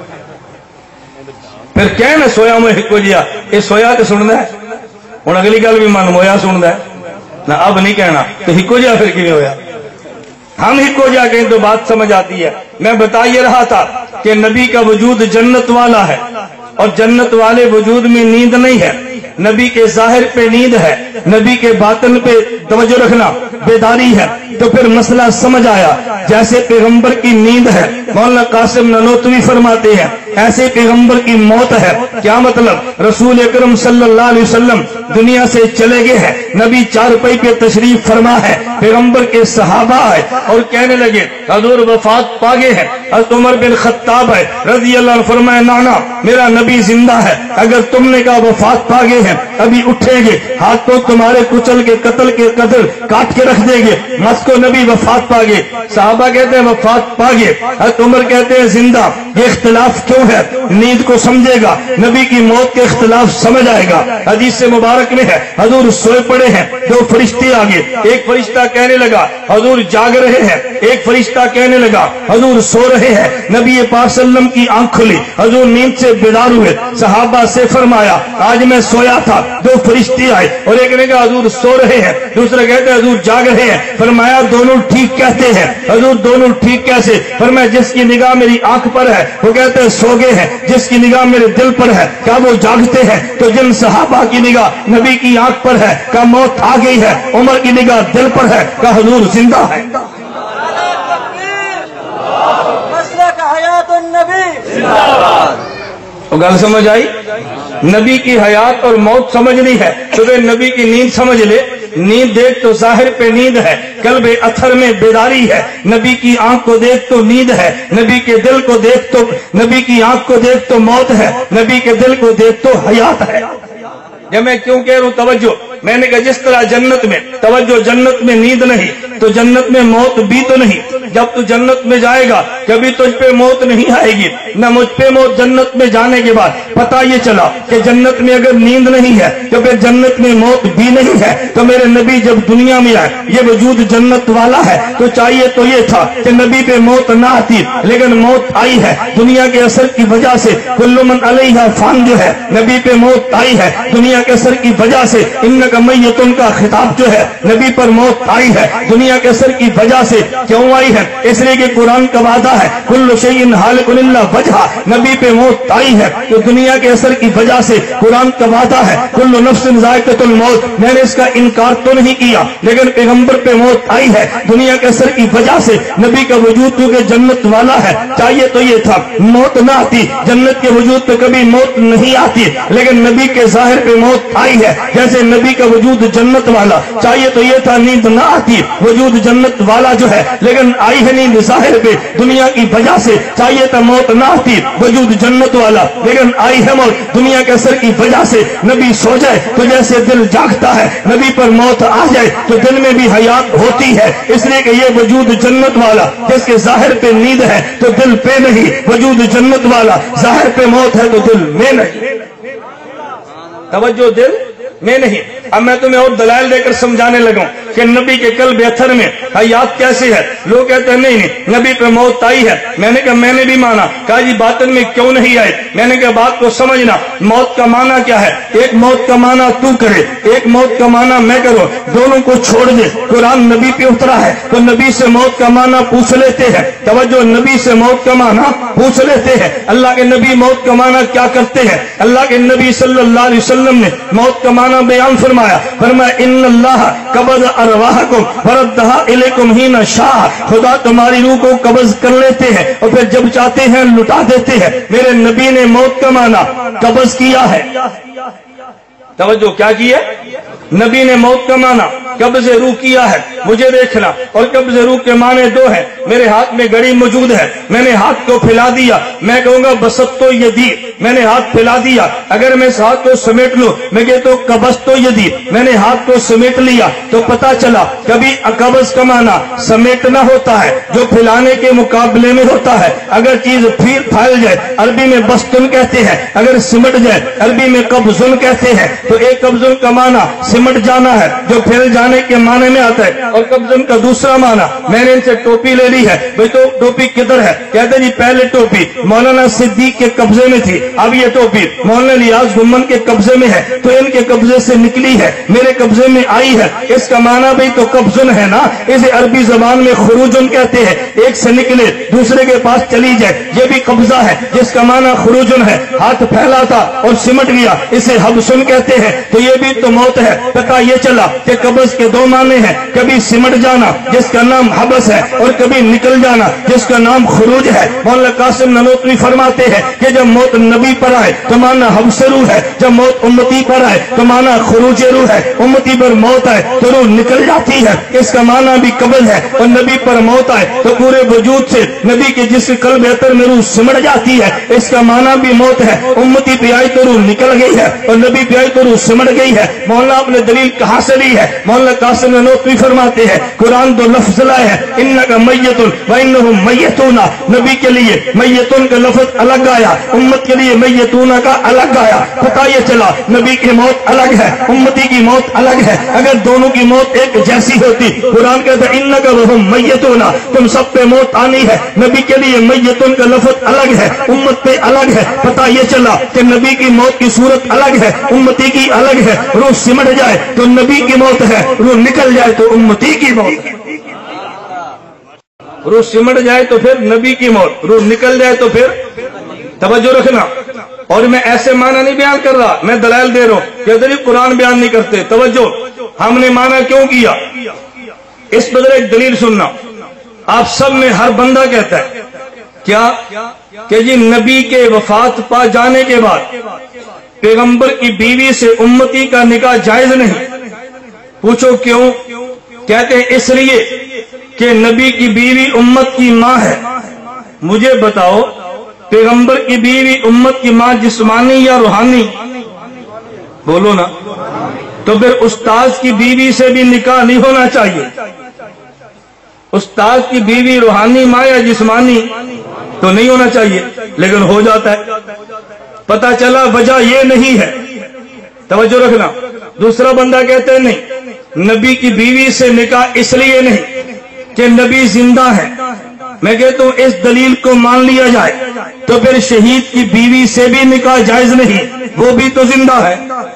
پھر کیا نا سویا مویا ہی کو جیا؟ یہ سویا تو سننا ہے. ہوں اگلی گل بھی من مویا سنتا ہے نہ, اب نہیں کہنا تو ہکو جیا پھر کیوں ہویا؟ ہم ہکو جا کہیں تو بات سمجھ آتی ہے. میں بتا یہ رہا تھا کہ نبی کا وجود جنت والا ہے اور جنت والے وجود میں نیند نہیں ہے. نبی کے ظاہر پہ نیند ہے, نبی کے باطن پہ توجہ رکھنا بیداری ہے. تو پھر مسئلہ سمجھ آیا. جیسے پیغمبر کی نیند ہے, مولانا قاسم نانوتوی فرماتے ہیں, ایسے پیغمبر کی موت ہے. کیا مطلب؟ رسول اکرم صلی اللہ علیہ وسلم دنیا سے چلے گئے ہیں, نبی چارپائی پہ تشریف فرما ہے, پیغمبر کے صحابہ آئے اور کہنے لگے حضور وفات پا گئے ہیں. حضرت عمر بن خطاب ہے رضی اللہ عنہ, فرمایا نانا میرا نبی زندہ ہے, اگر تم نے کہا وفات پا گئے ہیں ابھی اٹھیں گے, ہاتھوں تمہارے کچل کے قتل کے قتل کاٹ کے رکھ دیں گے, مت کو نبی وفات پا گئے. صحابہ کہتے ہیں وفات پا گئے, حضرت عمر کہتے ہیں زندہ. یہ اختلاف کیوں ہے؟ نیند کو سمجھے گا، نبی کی موت کے اختلاف سمجھ آئے گا۔ حدیث مبارک میں ہے حضور سوئے پڑے ہیں، دو فرشتے آگے، ایک فرشتہ کہنے لگا حضور جاگ رہے ہیں، ایک فرشتہ کہنے لگا حضور سو رہے ہیں۔ نبی پاک صلی اللہ علیہ وسلم کی آنکھ کھلی، حضور نیند سے بیدار ہوئے، صحابہ سے فرمایا آج میں سویا تھا، دو فرشتے آئے اور ایک نے کہا حضور سو رہے ہیں، دوسرا کہتے ہیں حضور جاگ رہے ہیں۔ فرمایا دونوں ٹھیک کہتے ہیں۔ حضور دونوں ٹھیک کیسے؟ فرمایا جس کی نگاہ میری آنکھ پر ہے وہ کہتے ہیں سو گئے ہیں، جس کی نگاہ میرے دل پر ہے کیا وہ جاگتے ہیں؟ تو جن صحابہ کی نگاہ نبی کی آنکھ پر ہے کیا موت آ گئی ہے، عمر کی نگاہ دل پر ہے کیا حضور زندہ ہے؟ تو گل سمجھ آئی؟ نبی کی حیات اور موت سمجھنی ہے تو پھر نبی کی نیند سمجھ لے۔ نیند دیکھ تو ظاہر پہ نیند ہے، قلب اتھر میں بیداری ہے۔ نبی کی آنکھ کو دیکھ تو نیند ہے، نبی کے دل کو دیکھ تو نبی کی آنکھ کو دیکھ تو موت ہے، نبی کے دل کو دیکھ تو حیات ہے۔ جب میں کیوں کہہ رہا ہوں توجہ، میں نے کہا جس طرح جنت میں توجہ جنت میں نیند نہیں تو جنت میں موت بھی تو نہیں۔ جب تو جنت میں جائے گا کبھی تجھ پہ موت نہیں آئے گی، نہ مجھ پہ موت۔ جنت میں جانے کے بعد پتہ یہ چلا کہ جنت میں اگر نیند نہیں ہے تو پھر جنت میں موت بھی نہیں ہے۔ تو میرے نبی جب دنیا میں آئے، یہ وجود جنت والا ہے تو چاہیے تو یہ تھا کہ نبی پہ موت نہ آتی، لیکن موت آئی ہے دنیا کے اثر کی وجہ سے۔ کل من علیہا فان جو ہے نبی پہ موت آئی ہے دنیا کے اثر کی وجہ سے۔ انک میتن کا خطاب جو ہے نبی پر موت آئی ہے دنیا کے اثر کی وجہ سے۔ کیوں آئی ہے؟ اس لیے کہ قرآن کا وعدہ ہے کل شیء ہالک الا وجہہ، نبی پہ موت آئی ہے تو دنیا کے اثر کی وجہ سے۔ قرآن کا وعدہ ہے کل نفس ذائقۃ الموت، میں نے اس کا انکار تو نہیں کیا لیکن پیغمبر پہ موت آئی ہے دنیا کے اثر کی وجہ سے۔ نبی کا وجود کیونکہ جنت والا ہے چاہیے تو یہ تھا موت نہ آتی، جنت کے وجود پہ کبھی موت نہیں آتی، لیکن نبی کے ظاہر پہ موت آئی ہے۔ جیسے نبی کا وجود جنت والا چاہیے تو یہ تھا نیند نہ آتی، وجود جنت والا جو ہے لیکن آئی ہے نیند ظاہر پہ دنیا کی وجہ سے۔ چاہیے تو موت نہ آتی، وجود جنت والا لیکن آئی ہے موت دنیا کے اثر کی وجہ سے۔ نبی سو جائے تو جیسے دل جاگتا ہے، نبی پر موت آ جائے تو دل میں بھی حیات ہوتی ہے۔ اس لیے کہ یہ وجود جنت والا جس کے ظاہر پہ نیند ہے تو دل پہ نہیں، وجود جنت والا ظاہر پہ موت ہے تو دل میں نہیں۔ توجہ دل میں نہیں۔ اب میں تمہیں اور دلائل دے کر سمجھانے لگا کہ نبی کے قلب اتھر میں حیات کیسے ہے۔ لوگ کہتے ہیں نہیں نہیں نبی پہ موت آئی ہے۔ میں نے کہا میں نے بھی مانا، کہا جی باطن میں کیوں نہیں آئی؟ میں نے کہا بات کو سمجھنا، موت کا معنی کیا ہے؟ ایک موت کا معنی تو کرے، ایک موت کا معنی میں کروں، دونوں کو چھوڑ دے۔ قرآن نبی پہ اترا ہے تو نبی سے موت کا معنی پوچھ لیتے ہیں۔ توجہ نبی سے موت کا معنی پوچھ لیتے ہیں۔ اللہ کے نبی موت کا معنی کیا کرتے ہیں؟ اللہ کے نبی صلی اللہ علیہ وسلم نے موت کا معنی بیان فرمایا، فرمایا ان اللہ قبض ارواحکم وردہا الیکم حین شاء، خدا تمہاری روح کو قبض کر لیتے ہیں اور پھر جب چاہتے ہیں لٹا دیتے ہیں۔ میرے نبی نے موت کا معنی قبض کیا ہے۔ توجہ کیا کی ہے؟ نبی نے موت کا معنی قبض روح کیا ہے۔ مجھے دیکھنا، اور قبض روح کے معنی دو ہیں۔ میرے ہاتھ میں گھڑی موجود ہے، میں نے ہاتھ کو پھیلا دیا، میں کہوں گا بسطو یدی، میں نے ہاتھ پھیلا دیا۔ اگر میں اس ہاتھ کو سمیٹ لوں میں کہتا ہوں قبضتو یدی، میں نے ہاتھ کو سمیٹ لیا، تو پتا چلا کبھی قبض کا معنی سمیٹنا ہوتا ہے جو پھیلانے کے مقابلے میں ہوتا ہے۔ اگر چیز پھر پھیل جائے عربی میں بستن کہتے ہیں، اگر سمٹ جائے عربی میں قبضن کہتے ہیں۔ تو ایک قبضن کا معنی سمٹ جانا ہے جو پھیل جانے کے معنی میں آتا ہے، اور قبضن کا دوسرا معنی میں نے ان سے ٹوپی لے لی ہے، بھئی تو ٹوپی کدھر ہے؟ کہتے جی پہلے ٹوپی مولانا صدیق کے قبضے میں تھی، اب یہ ٹوپی مولانا الیاس گمن کے قبضے میں ہے، تو ان کے قبضے سے نکلی ہے میرے قبضے میں آئی ہے۔ اس کا معنی بھئی تو قبضن ہے نا، اسے عربی زبان میں خروجن کہتے ہیں، ایک سے نکلے دوسرے کے پاس چلی جائے، یہ بھی قبضہ ہے جس کا معنی خروجن ہے۔ ہاتھ پھیلا تھا اور سمٹ گیا، اسے حبسن کہتے ہیں، تو یہ بھی تو موت ہے۔ پتہ یہ چلا کہ قبض کے دو معنی ہیں، کبھی سمٹ جانا جس کا نام حبس ہے اور کبھی نکل جانا جس کا نام خروج ہے۔ مولانا قاسم نانوتوی فرماتے ہیں کہ جب موت نبی پر آئے تو معنی حبس روح ہے، جب موت امتی پر آئے تو معنی خروج روح ہے۔ امتی پر موت آئے تو روح نکل جاتی ہے، اس کا معنی بھی قبض ہے، اور نبی پر موت آئے تو پورے وجود سے نبی کے جس قلب اتر میں روح سمٹ جاتی ہے، اس کا معنی بھی موت ہے۔ امتی پہ آئی تو روح نکل گئی ہے اور نبی پہ آئی تو روح سمٹ گئی ہے۔ مولانا آپ نے دلیل کہاں سے لی ہے؟ مولانا مولانا قاسم نانوتوی فرماتے ہیں قرآن دو لفظ لائے ہیں انکا میتون و انہم میتون، نبی کے لیے میتون کا لفظ الگ آیا، امت کے لیے میتون کا الگ آیا۔ پتہ یہ چلا نبی کی موت الگ ہے، امتی کی موت الگ ہے۔ اگر دونوں کی موت ایک جیسی ہوتی، قرآن کہتا ہے انکا وہم میتون، تم سب پہ موت آنی ہے، نبی کے لیے میتون کا لفظ الگ ہے، امت پہ الگ ہے۔ پتہ یہ چلا کہ نبی کی موت کی صورت الگ ہے، امتی کی الگ ہے۔ روح سمٹ جائے تو نبی کی موت ہے، روح نکل جائے تو امتی کی موت ہے۔ روح سمٹ جائے تو پھر نبی کی موت، روح نکل جائے تو پھر توجہ رکھنا۔ اور میں ایسے معنی نہیں بیان کر رہا، میں دلائل دے رہا ہوں کہ ادھر قرآن بیان نہیں کرتے۔ توجہ، ہم نے معنی کیوں کیا اس پر ایک دلیل سننا۔ آپ سب میں ہر بندہ کہتا ہے کیا کہ جی نبی کے وفات پا جانے کے بعد پیغمبر کی بیوی سے امتی کا نکاح جائز نہیں۔ پوچھو کیوں؟ کہتے ہیں اس لیے کہ نبی کی بیوی امت کی ماں ہے۔ مجھے بتاؤ پیغمبر کی بیوی امت کی ماں جسمانی یا روحانی؟ بولو نا۔ تو پھر استاذ کی بیوی سے بھی نکاح نہیں ہونا چاہیے؟ استاذ کی بیوی روحانی ماں یا جسمانی؟ تو نہیں ہونا چاہیے، لیکن ہو جاتا ہے۔ پتہ چلا وجہ یہ نہیں ہے، توجہ رکھنا۔ دوسرا بندہ کہتے ہیں نہیں، نبی کی بیوی سے نکاح اس لیے نہیں کہ نبی زندہ ہے۔ میں کہتا ہوں اس دلیل کو مان لیا جائے تو پھر شہید کی بیوی سے بھی نکاح جائز نہیں، وہ بھی تو زندہ ہے۔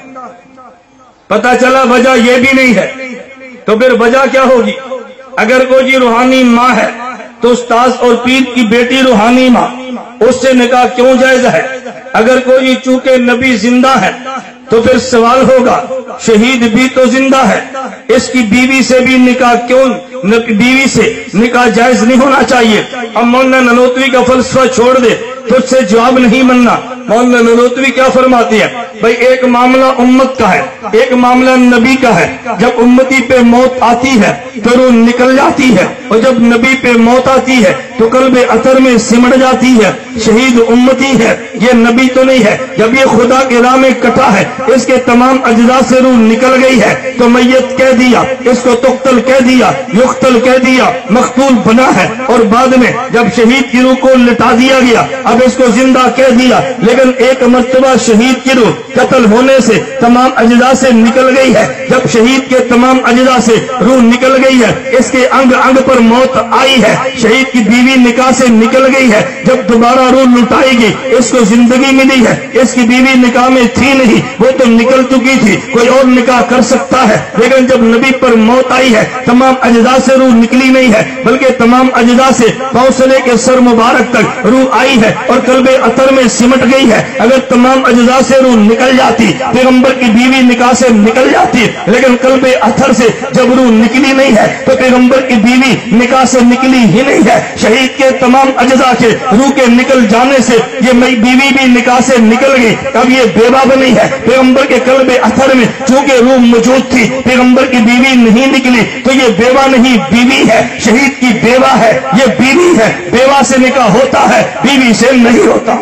پتہ چلا وجہ یہ بھی نہیں ہے، تو پھر وجہ کیا ہوگی؟ اگر کوئی جی روحانی ماں ہے تو استاذ اور پیر کی بیٹی روحانی ماں، اس سے نکاح کیوں جائز ہے؟ اگر کوئی چونکہ نبی زندہ ہے تو پھر سوال ہوگا شہید بھی تو زندہ ہے، اس کی بیوی سے بھی نکاح کیوں، بیوی سے نکاح جائز نہیں ہونا چاہیے؟ اب مولانا نانوتوی کا فلسفہ چھوڑ دے، تجھ سے جواب نہیں ملنا۔ مولانا نانوتوی کیا فرماتی ہے؟ بھئی ایک معاملہ امت کا ہے، ایک معاملہ نبی کا ہے۔ جب امتی پہ موت آتی ہے تو روح نکل جاتی ہے، اور جب نبی پہ موت آتی ہے تو قلب اثر میں سمٹ جاتی ہے۔ شہید امتی ہے، یہ نبی تو نہیں ہے۔ جب یہ خدا کے راہ میں کٹا ہے، اس کے تمام اجزاء سے روح نکل گئی ہے تو میت کہہ دیا، اس کو تقتل کہہ دیا، یقتل کہہ دیا، مقتول بنا ہے۔ اور بعد میں جب شہید کی روح کو لٹا دیا گیا، اب اس کو زندہ کہہ دیا، لیکن ایک مرتبہ شہید کی روح قتل ہونے سے تمام اجزاء سے نکل گئی ہے۔ جب شہید کے تمام اجزاء سے روح نکل گئی ہے، اس کے انگ انگ پر موت آئی ہے، شہید کی بیوی نکاح سے نکل گئی ہے، جب دوبارہ روح لٹائی گئی اس کو زندگی ملی ہے۔ اس کی بیوی نکاح میں تھی نہیں، وہ تو نکل چکی تھی، کوئی اور نکاح کر سکتا ہے، لیکن جب نبی پر موت آئی ہے تمام اجزاء سے روح نکلی نہیں ہے، بلکہ تمام اجزاء سے پاؤں سے لے کے سر مبارک تک روح آئی ہے اور قلب اثر میں سمٹ گئی ہے۔ اگر تمام اجزاء سے روح نکل جاتی، پیغمبر کی بیوی نکاح سے نکل جاتی، لیکن قلب اثر سے جب روح نکلی نہیں ہے تو پیغمبر کی بیوی نکاح سے نکلی ہی نہیں ہے۔ شہید کے تمام اجزاء کے روح کے نکل جانے سے یہ بیوی بھی نکاح سے نکل گئی، اب یہ بیوہ بنی ہے۔ پیغمبر کے قلب اثر میں چونکہ روح موجود تھی، پیغمبر کی بیوی نہیں نکلی تو یہ بیوہ نہیں بیوی ہے۔ شہید کی بیوہ ہے، یہ بیوی ہے۔ بیوہ سے نکاح ہوتا ہے، بیوی سے نہیں ہوتا۔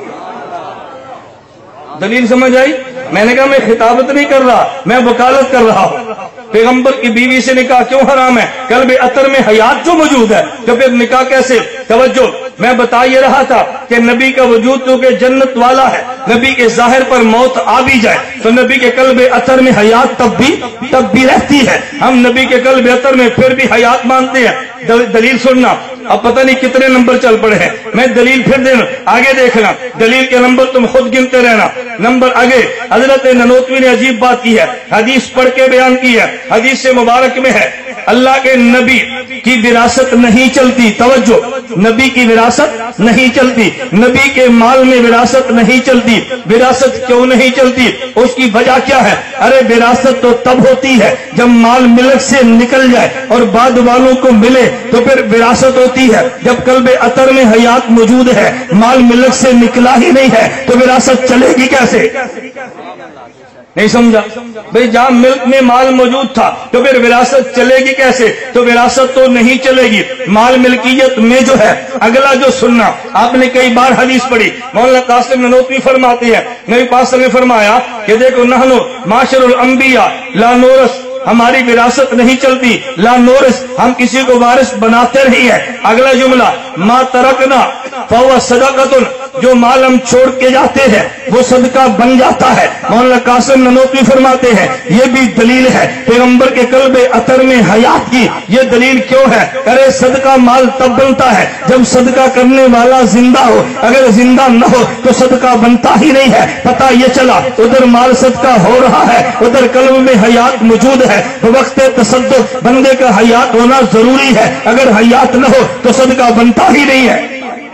دلیل سمجھ آئی؟ میں نے کہا میں خطابت نہیں کر رہا، میں وکالت کر رہا ہوں۔ پیغمبر کی بیوی سے نکاح کیوں حرام ہے؟ قلب اثر میں حیات جو موجود ہے، تو پھر نکاح کیسے؟ توجہ، میں بتا یہ رہا تھا کہ نبی کا وجود چونکہ جنت والا ہے، نبی کے ظاہر پر موت آ بھی جائے تو نبی کے قلب اثر میں حیات تب بھی تب بھی رہتی ہے۔ ہم نبی کے قلب اثر میں پھر بھی حیات مانتے ہیں۔ دلیل سننا، اب پتہ نہیں کتنے نمبر چل پڑے ہیں، میں دلیل پھر دینا، آگے دیکھنا، دلیل کے نمبر تم خود گنتے رہنا۔ نمبر آگے، حضرت نانوتوی نے عجیب بات کی ہے، حدیث پڑھ کے بیان کی ہے۔ حدیث سے مبارک میں ہے اللہ کے نبی کی وراثت نہیں چلتی۔ توجہ، نبی کی وراثت نہیں چلتی، نبی کے مال میں وراثت نہیں چلتی۔ وراثت کیوں نہیں چلتی؟ اس کی وجہ کیا ہے؟ ارے وراثت تو تب ہوتی ہے جب مال ملک سے نکل جائے اور بعد والوں کو ملے تو پھر وراثت ہوتی ہے۔ جب قلب اثر میں حیات موجود ہے، مال ملک سے نکلا ہی نہیں ہے تو وراثت چلے گی کیسے؟ نہیں سمجھا بھئی؟ جہاں ملک میں مال موجود تھا تو پھر وراثت چلے گی کیسے؟ تو وراثت تو نہیں چلے گی، مال ملکیت میں جو ہے۔ اگلا جو سننا، آپ نے کئی بار حدیث پڑھی، مولانا قاسم نانوتوی فرماتے ہیں نبی پاک صلی اللہ علیہ وسلم نے فرمایا کہ دیکھو نحنو معاشر الانبیاء لا نورث ہماری وراثت نہیں چلتی، لا نورث، ہم کسی کو وارث بناتے نہیں ہیں۔ اگلا جملہ ما ترکنا فہو صدقۃ، جو مال ہم چھوڑ کے جاتے ہیں وہ صدقہ بن جاتا ہے۔ مولانا قاسم نانوتوی فرماتے ہیں یہ بھی دلیل ہے پیغمبر کے قلب اطہر میں حیات کی۔ یہ دلیل کیوں ہے؟ ارے صدقہ مال تب بنتا ہے جب صدقہ کرنے والا زندہ ہو، اگر زندہ نہ ہو تو صدقہ بنتا ہی نہیں ہے۔ پتہ یہ چلا ادھر مال صدقہ ہو رہا ہے، ادھر قلب میں حیات موجود ہے۔ وقت تصدق بندے کا حیات ہونا ضروری ہے، اگر حیات نہ ہو تو صدقہ بنتا ہی نہیں ہے۔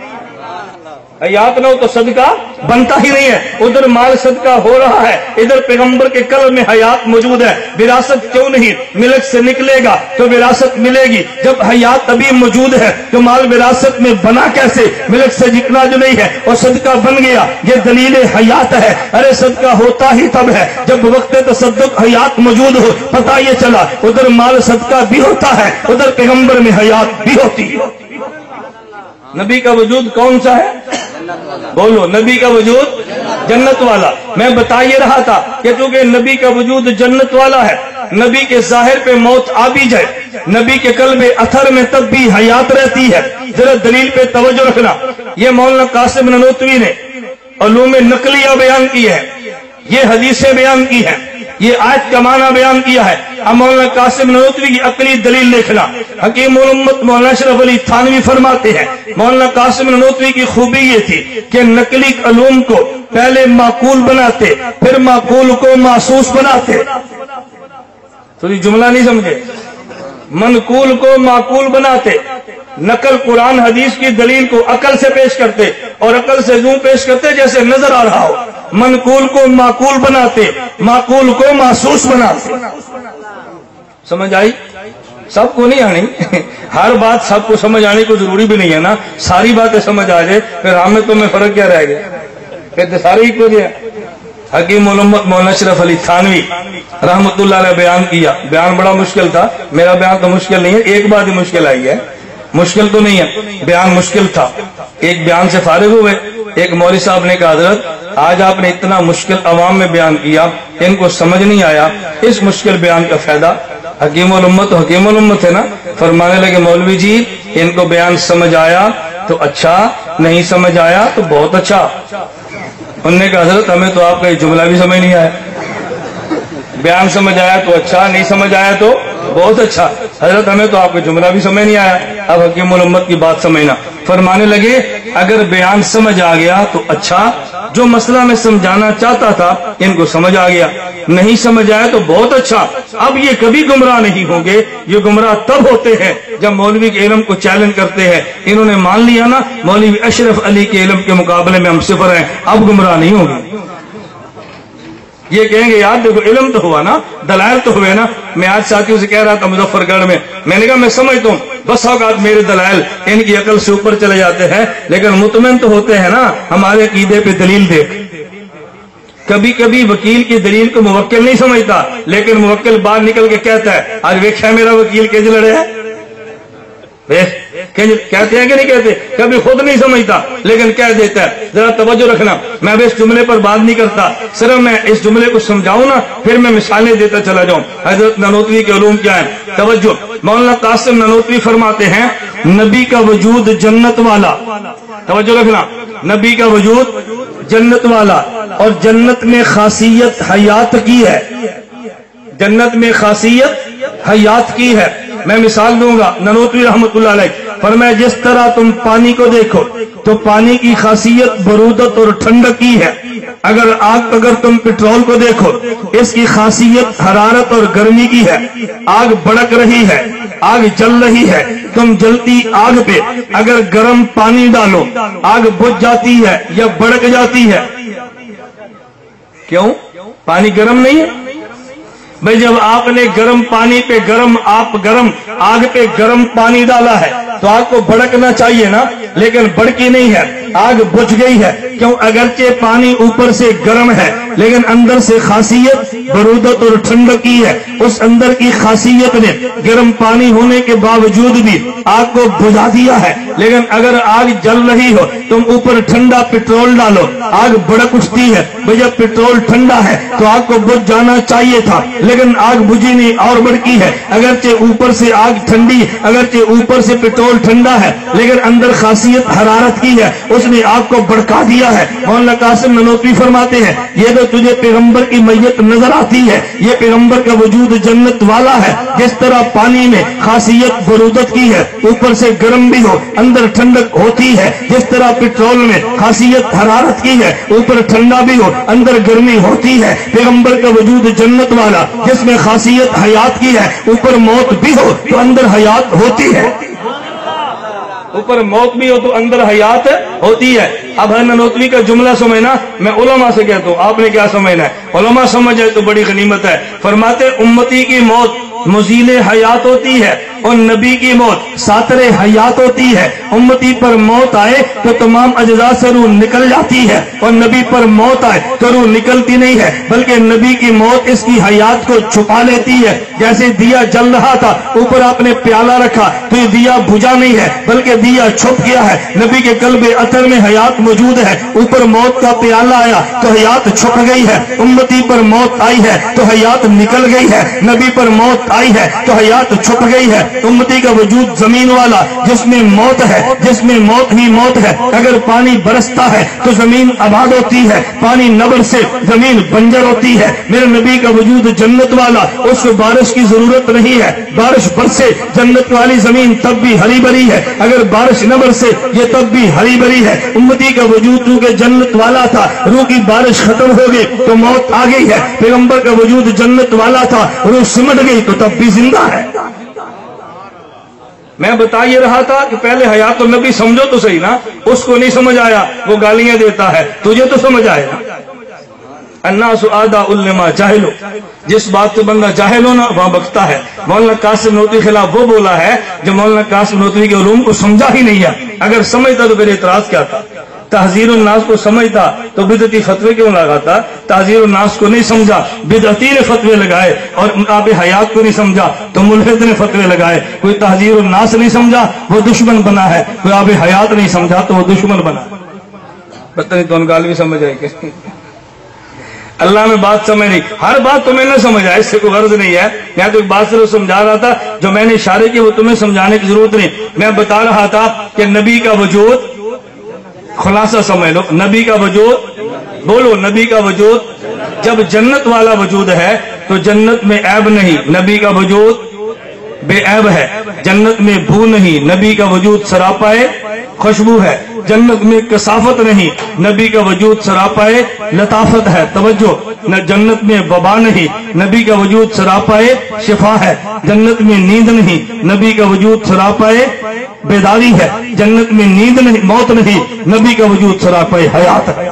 حیات نہ ہو تو صدقہ بنتا ہی نہیں ہے۔ ادھر مال صدقہ ہو رہا ہے، ادھر پیغمبر کے قلب میں حیات موجود ہے۔ وراثت کیوں نہیں؟ ملک سے نکلے گا تو وراثت ملے گی، جب حیات ابھی موجود ہے تو مال وراثت میں بنا کیسے؟ ملک سے نکلا جو نہیں ہے اور صدقہ بن گیا، یہ دلیل حیات ہے۔ ارے صدقہ ہوتا ہی تب ہے جب وقت تصدق حیات موجود ہو۔ پتہ یہ چلا ادھر مال صدقہ بھی ہوتا ہے، ادھر پیغمبر میں حیات بھی ہوتی ہے۔ نبی کا وجود کون سا ہے؟ بولو، نبی کا وجود جنت والا۔ میں بتا یہ رہا تھا کہ چونکہ نبی کا وجود جنت والا ہے، نبی کے ظاہر پہ موت آ بھی جائے، نبی کے قلب اثر میں تب بھی حیات رہتی ہے۔ ذرا دلیل پہ توجہ رکھنا۔ یہ مولانا قاسم نانوتوی نے علوم نقلیہ بیان کی ہے، یہ حدیثیں بیان کی ہیں، یہ آیت کا معنی بیان کیا ہے۔ اب مولانا قاسم نانوتوی کی عقلی دلیل دیکھنا۔ حکیم الامت مولانا اشرف علی تھانوی فرماتے ہیں مولانا قاسم نانوتوی کی خوبی یہ تھی کہ نقلی علوم کو پہلے معقول بناتے، پھر معقول کو محسوس بناتے۔ تو یہ جملہ نہیں سمجھے؟ منقول کو معقول بناتے، نقل قرآن حدیث کی دلیل کو عقل سے پیش کرتے اور عقل سے یوں پیش کرتے جیسے نظر آ رہا ہو۔ منقول کو معقول بناتے، معقول کو محسوس بناتے۔ سمجھ آئی؟ سب کو نہیں آنی، ہر بات سب کو سمجھ آنے کو ضروری بھی نہیں ہے نا۔ ساری باتیں سمجھ آ جائے پھر ہم میں تمہیں فرق کیا رہ گیا؟ پھر تو سارے ہی کو دیا۔ حکیم الامت مولانا اشرف علی تھانوی رحمت اللہ علیہ بیان کیا، بیان بڑا مشکل تھا، میرا بیان تو مشکل نہیں ہے، ایک بات ہی مشکل آئی ہے، مشکل تو نہیں ہے، بیان مشکل تھا۔ ایک بیان سے فارغ ہوئے، ایک مولوی صاحب نے کہا حضرت آج آپ نے اتنا مشکل عوام میں بیان کیا، ان کو سمجھ نہیں آیا، اس مشکل بیان کا فائدہ حکیم الامت حکیم الامت ہے نا۔ فرمانے لگے مولوی جی ان کو بیان سمجھ آیا تو اچھا، نہیں سمجھ آیا تو بہت اچھا۔ انہوں نے کہا حضرت ہمیں تو آپ کا یہ جملہ بھی سمجھ نہیں آیا، بیان سمجھ آیا تو اچھا، نہیں سمجھ آیا تو بہت اچھا۔ حضرت ہمیں تو آپ کا جملہ بھی سمجھ نہیں آیا، اب حکیم الامت کی بات سمجھنا۔ فرمانے لگے اگر بیان سمجھ آ گیا تو اچھا، جو مسئلہ میں سمجھانا چاہتا تھا ان کو سمجھ آ گیا، نہیں سمجھ آیا تو بہت اچھا۔ اب یہ کبھی گمراہ نہیں ہوں گے، یہ گمراہ تب ہوتے ہیں جب مولوی کے علم کو چیلنج کرتے ہیں۔ انہوں نے مان لیا نا مولوی اشرف علی کے علم کے مقابلے میں ہم صفر ہیں، اب گمراہ نہیں ہوں گے۔ یہ کہیں گے یار دیکھو علم تو ہوا نا، دلائل تو ہوئے نا۔ میں آج ساتھیوں سے کہہ رہا تھا مظفر گڑھ میں، میں نے کہا میں سمجھتا ہوں بس اوقات میرے دلائل ان کی عقل سے اوپر چلے جاتے ہیں، لیکن مطمئن تو ہوتے ہیں نا ہمارے عقیدے پہ دلیل دے۔ کبھی کبھی وکیل کی دلیل کو موکل نہیں سمجھتا، لیکن موکل باہر نکل کے کہتا ہے آج ویکھا میرا وکیل کیج لڑے ہے، کہتے ہیں کہ نہیں کہتے؟ کبھی خود نہیں سمجھتا لیکن کہہ دیتا ہے۔ ذرا توجہ رکھنا، میں اب اس جملے پر بات نہیں کرتا، صرف میں اس جملے کو سمجھاؤں نا پھر میں مثالیں دیتا چلا جاؤں۔ حضرت نانوتوی کے علوم کیا ہیں؟ توجہ، مولانا قاسم نانوتوی فرماتے ہیں نبی کا وجود جنت والا، توجہ رکھنا، نبی کا وجود جنت والا، اور جنت میں خاصیت حیات کی ہے، جنت میں خاصیت حیات کی ہے۔ میں مثال دوں گا، نانوتوی رحمت اللہ علیہ فرمایا جس طرح تم پانی کو دیکھو تو پانی کی خاصیت برودت اور ٹھنڈک کی ہے، اگر آگ اگر تم پٹرول کو دیکھو اس کی خاصیت حرارت اور گرمی کی ہے، آگ بھڑک رہی ہے، آگ جل رہی ہے، تم جلتی آگ پہ اگر گرم پانی ڈالو آگ بجھ جاتی ہے یا بھڑک جاتی ہے۔ کیوں؟ پانی گرم نہیں ہے بھئی، جب آپ نے گرم پانی پہ گرم آپ گرم آگ پہ گرم پانی ڈالا ہے تو آگ کو بھڑکنا چاہیے نا، لیکن بھڑکی نہیں ہے، آگ بجھ گئی ہے۔ کیوں؟ اگرچہ پانی اوپر سے گرم ہے لیکن اندر سے خاصیت برودت اور ٹھنڈک کی ہے. اس اندر کی خاصیت نے گرم پانی ہونے کے باوجود بھی آگ کو بجھا دیا ہے. لیکن اگر آگ جل رہی ہو تم اوپر ٹھنڈا پیٹرول ڈالو, آگ بڑک اٹھتی ہے. جب پیٹرول ٹھنڈا ہے تو آگ کو بجھ جانا چاہیے تھا, لیکن آگ بجھی نہیں اور بڑکی ہے. اگرچہ اوپر سے آگ ٹھنڈی, اگرچہ اوپر سے پیٹرول ٹھنڈا ہے, لیکن اندر خاصیت حرارت کی ہے, اس نے آگ کو بڑکا دیا ہے. مولانا قاسم نانوتوی فرماتے ہیں یہ تو تجھے پیغمبر کی میت نظر آتی ہے, یہ پیغمبر کا وجود جنت والا ہے. جس طرح پانی میں خاصیت برودت کی ہے, اوپر سے گرم بھی ہو اندر ٹھنڈک ہوتی ہے, جس طرح پیٹرول میں خاصیت حرارت کی ہے, اوپر ٹھنڈا بھی ہو اندر گرمی ہوتی ہے. پیغمبر کا وجود جنت والا جس میں خاصیت حیات کی ہے, اوپر موت بھی ہو تو اندر حیات ہوتی ہے. اوپر موت بھی ہو تو اندر حیات ہوتی ہے. اب ہے نانوتوی کا جملہ سمجھنا, میں علماء سے کہتا ہوں, آپ نے کیا سمجھنا ہے؟ علماء سمجھ جائے تو بڑی غنیمت ہے. فرماتے امتی کی موت مزیل حیات ہوتی ہے اور نبی کی موت ساتر حیات ہوتی ہے. امتی پر موت آئے تو تمام اجزاء سے روح نکل جاتی ہے, اور نبی پر موت آئے تو روح نکلتی نہیں ہے, بلکہ نبی کی موت اس کی حیات کو چھپا لیتی ہے. جیسے دیا جل رہا تھا, اوپر آپ نے پیالہ رکھا تو یہ دیا بجھا نہیں ہے بلکہ دیا چھپ گیا ہے. نبی کے قلب اطہر میں حیات موجود ہے, اوپر موت کا پیالہ آیا تو حیات چھپ گئی ہے. امتی پر موت آئی ہے تو حیات نکل گئی ہے, نبی پر موت آئی ہے تو حیات چھپ گئی ہے. امتی کا وجود زمین والا جس میں موت ہے, جس میں موت ہی موت ہے. اگر پانی برستا ہے تو زمین آباد ہوتی ہے, پانی نہ برسے زمین بنجر ہوتی ہے. میرے نبی کا وجود جنت والا, اس کو بارش کی ضرورت نہیں ہے, بارش برسے جنت والی زمین تب بھی ہری بھری ہے, اگر بارش نہ برسے یہ تب بھی ہری بھری ہے. امتی کا وجود چونکہ جنت والا تھا, روح کی بارش ختم ہو گئی تو موت آ گئی ہے. پیغمبر کا وجود جنت والا تھا, روح سمٹ گئی تو تب بھی زندہ ہے. میں بتا یہ رہا تھا کہ پہلے حیات النبی سمجھو تو صحیح نا, اس کو نہیں سمجھ آیا وہ گالیاں دیتا ہے, تجھے تو سمجھ آئے نا. الناس آداء لما جاہلو, جس بات سے بندہ جاہل ہونا وہاں بکتا ہے. مولانا قاسم نانوتوی خلاف وہ بولا ہے جو مولانا قاسم نانوتوی کے علوم کو سمجھا ہی نہیں ہے. اگر سمجھتا تو پھر اعتراض کیا تھا؟ تحذیر الناس کو سمجھتا تو بدعتی فتوے کیوں لگاتا؟ تحذیر الناس کو نہیں سمجھا, بدعتی نے فتوے لگائے, اور آب حیات کو نہیں سمجھا تو ملحد نے فتوے لگائے. کوئی تحذیر الناس نہیں سمجھا وہ دشمن بنا ہے, کوئی آب حیات نہیں سمجھا تو وہ دشمن بنا. پتہ نہیں تو ان گال بھی سمجھ آئے کہ اللہ میں بات سمجھ نہیں, ہر بات تو میں نے سمجھا, اس سے کوئی غرض نہیں ہے. میں تو ایک بات سے سمجھا رہا تھا جو میں نے اشارے کی وہ تمہیں سمجھانے کی ضرورت نہیں. میں بتا رہا تھا کہ نبی کا وجود, خلاصہ سمجھ لو, نبی کا وجود, بولو نبی کا وجود جب جنت والا وجود ہے تو جنت میں عیب نہیں, نبی کا وجود بے عیب ہے. جنت میں بو نہیں, نبی کا وجود سراپائے خوشبو ہے. جنت میں کثافت نہیں, نبی کا وجود سراپائے لطافت ہے. توجہ, نہ جنت میں وبا نہیں, نبی کا وجود سراپائے شفا ہے. جنت میں نیند نہیں, نبی کا وجود سراپائے بیداری ہے. جنت میں نیند نہیں, موت نہیں, نبی کا وجود سراپائے حیات ہے.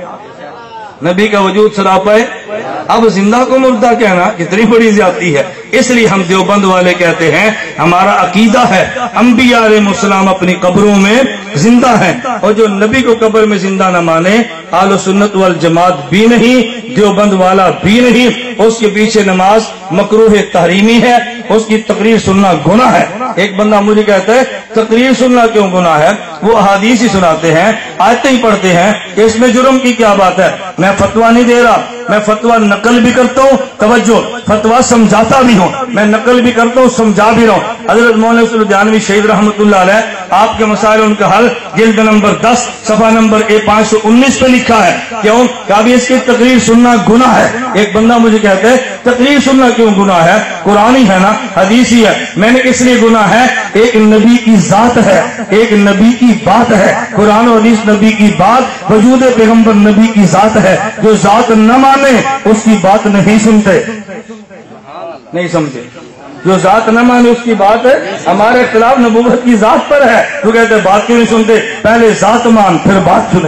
نبی کا وجود سراپائے. اب زندہ کو مردہ کہنا کتنی بڑی زیادتی ہے. اس لیے ہم دیوبند والے کہتے ہیں ہمارا عقیدہ ہے انبیاء علیہ السلام اپنی قبروں میں زندہ ہیں, اور جو نبی کو قبر میں زندہ نہ مانے اہل سنت والجماعت بھی نہیں, دیوبند والا بھی نہیں. اس کے پیچھے نماز مکروہ تحریمی ہے, اس کی تقریر سننا گناہ ہے. ایک بندہ مجھے کہتا ہے تقریر سننا کیوں گناہ ہے؟ وہ احادیث ہی سناتے ہیں, آیتیں ہی پڑھتے ہیں, کہ اس میں جرم کی کیا بات ہے؟ میں فتویٰ نہیں دے رہا, میں فتویٰ نقل بھی کرتا ہوں, توجہ فتویٰ سمجھاتا بھی ہوں, میں نقل بھی کرتا ہوں سمجھا بھی رہا ہوں. حضرت مولانا سلطانوی شہید رحمۃ اللہ علیہ, آپ کے مسائل ان کا حل جلد نمبر دس صفحہ نمبر اے پانچ سو انیس پہ لکھا ہے. کیوں کہ ابھی اس کی تقریر سننا گناہ ہے. ایک بندہ مجھے کہتا ہے تقریر سننا کیوں گناہ ہے؟ قرآن ہی ہے نا, حدیث ہی ہے. میں نے اس لیے گناہ ہے, ایک نبی کی ذات ہے, ایک نبی کی بات ہے. قرآن و حدیث نبی کی بات, وجود پیغمبر نبی کی ذات ہے. جو ذات نہ مانے اس کی بات نہیں سنتے, نہیں سمجھے. جو ذات نہ مانے اس کی بات ہے. ہمارے اختلاف نبوت کی ذات پر ہے. تو کہتے ہیں بات کیوں نہیں سنتے؟ پہلے ذات مان پھر بات سنیں.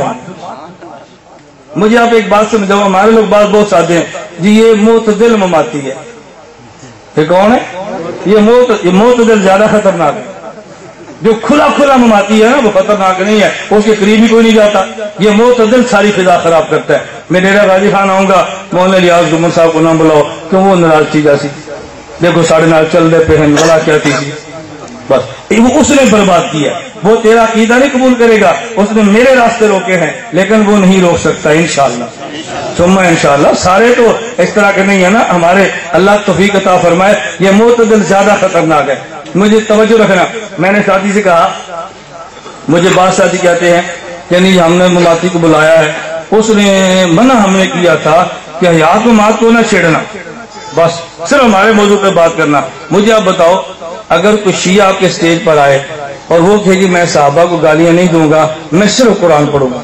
مجھے آپ ایک بات سمجھاؤ, ہمارے لوگ بات بہت سادے ہیں جی, یہ معتدل مماتی ہے. یہ کون ہے؟ یہ معتدل, یہ معتدل زیادہ خطرناک ہے. जो खुला खुला ममाती है ना वो खतरनाक नहीं है, उसके करीब ही कोई नहीं जाता। ये मोतदिल सारी फिजा खराब करता है। मैं डेरा गाजी खान आऊंगा, मौलाना लियाज गुमन साहब को ना बुलाओ क्यों, वो नाराज थी जैसी, देखो साढ़े नाल चल दे पे बड़ा क्या थी, बस वो उसने बर्बाद किया। वो तेरा अकीदा नहीं कबूल करेगा, उसने मेरे रास्ते रोके हैं लेकिन वो नहीं रोक सकता इंशाअल्लाह सुम्मा इंशाअल्लाह। सारे तो इस तरह के नहीं है ना, हमारे अल्लाह तौफीक अता फरमाए। ये मोतदिल ज्यादा खतरनाक है। मुझे तवज्जो रखना, मैंने साथी से कहा, मुझे बात साथी कहते हैं कि नहीं हमने ममाती को बुलाया है, उसने मना हमने किया था कि हयात ममात को ना छेड़ना, बस सिर्फ हमारे मौजू पे बात करना। मुझे आप बताओ, अगर कोई शिया आपके स्टेज पर आए और वो कहे कि मैं साहबा को गालियां नहीं दूंगा, मैं सिर्फ कुरान पढ़ूंगा,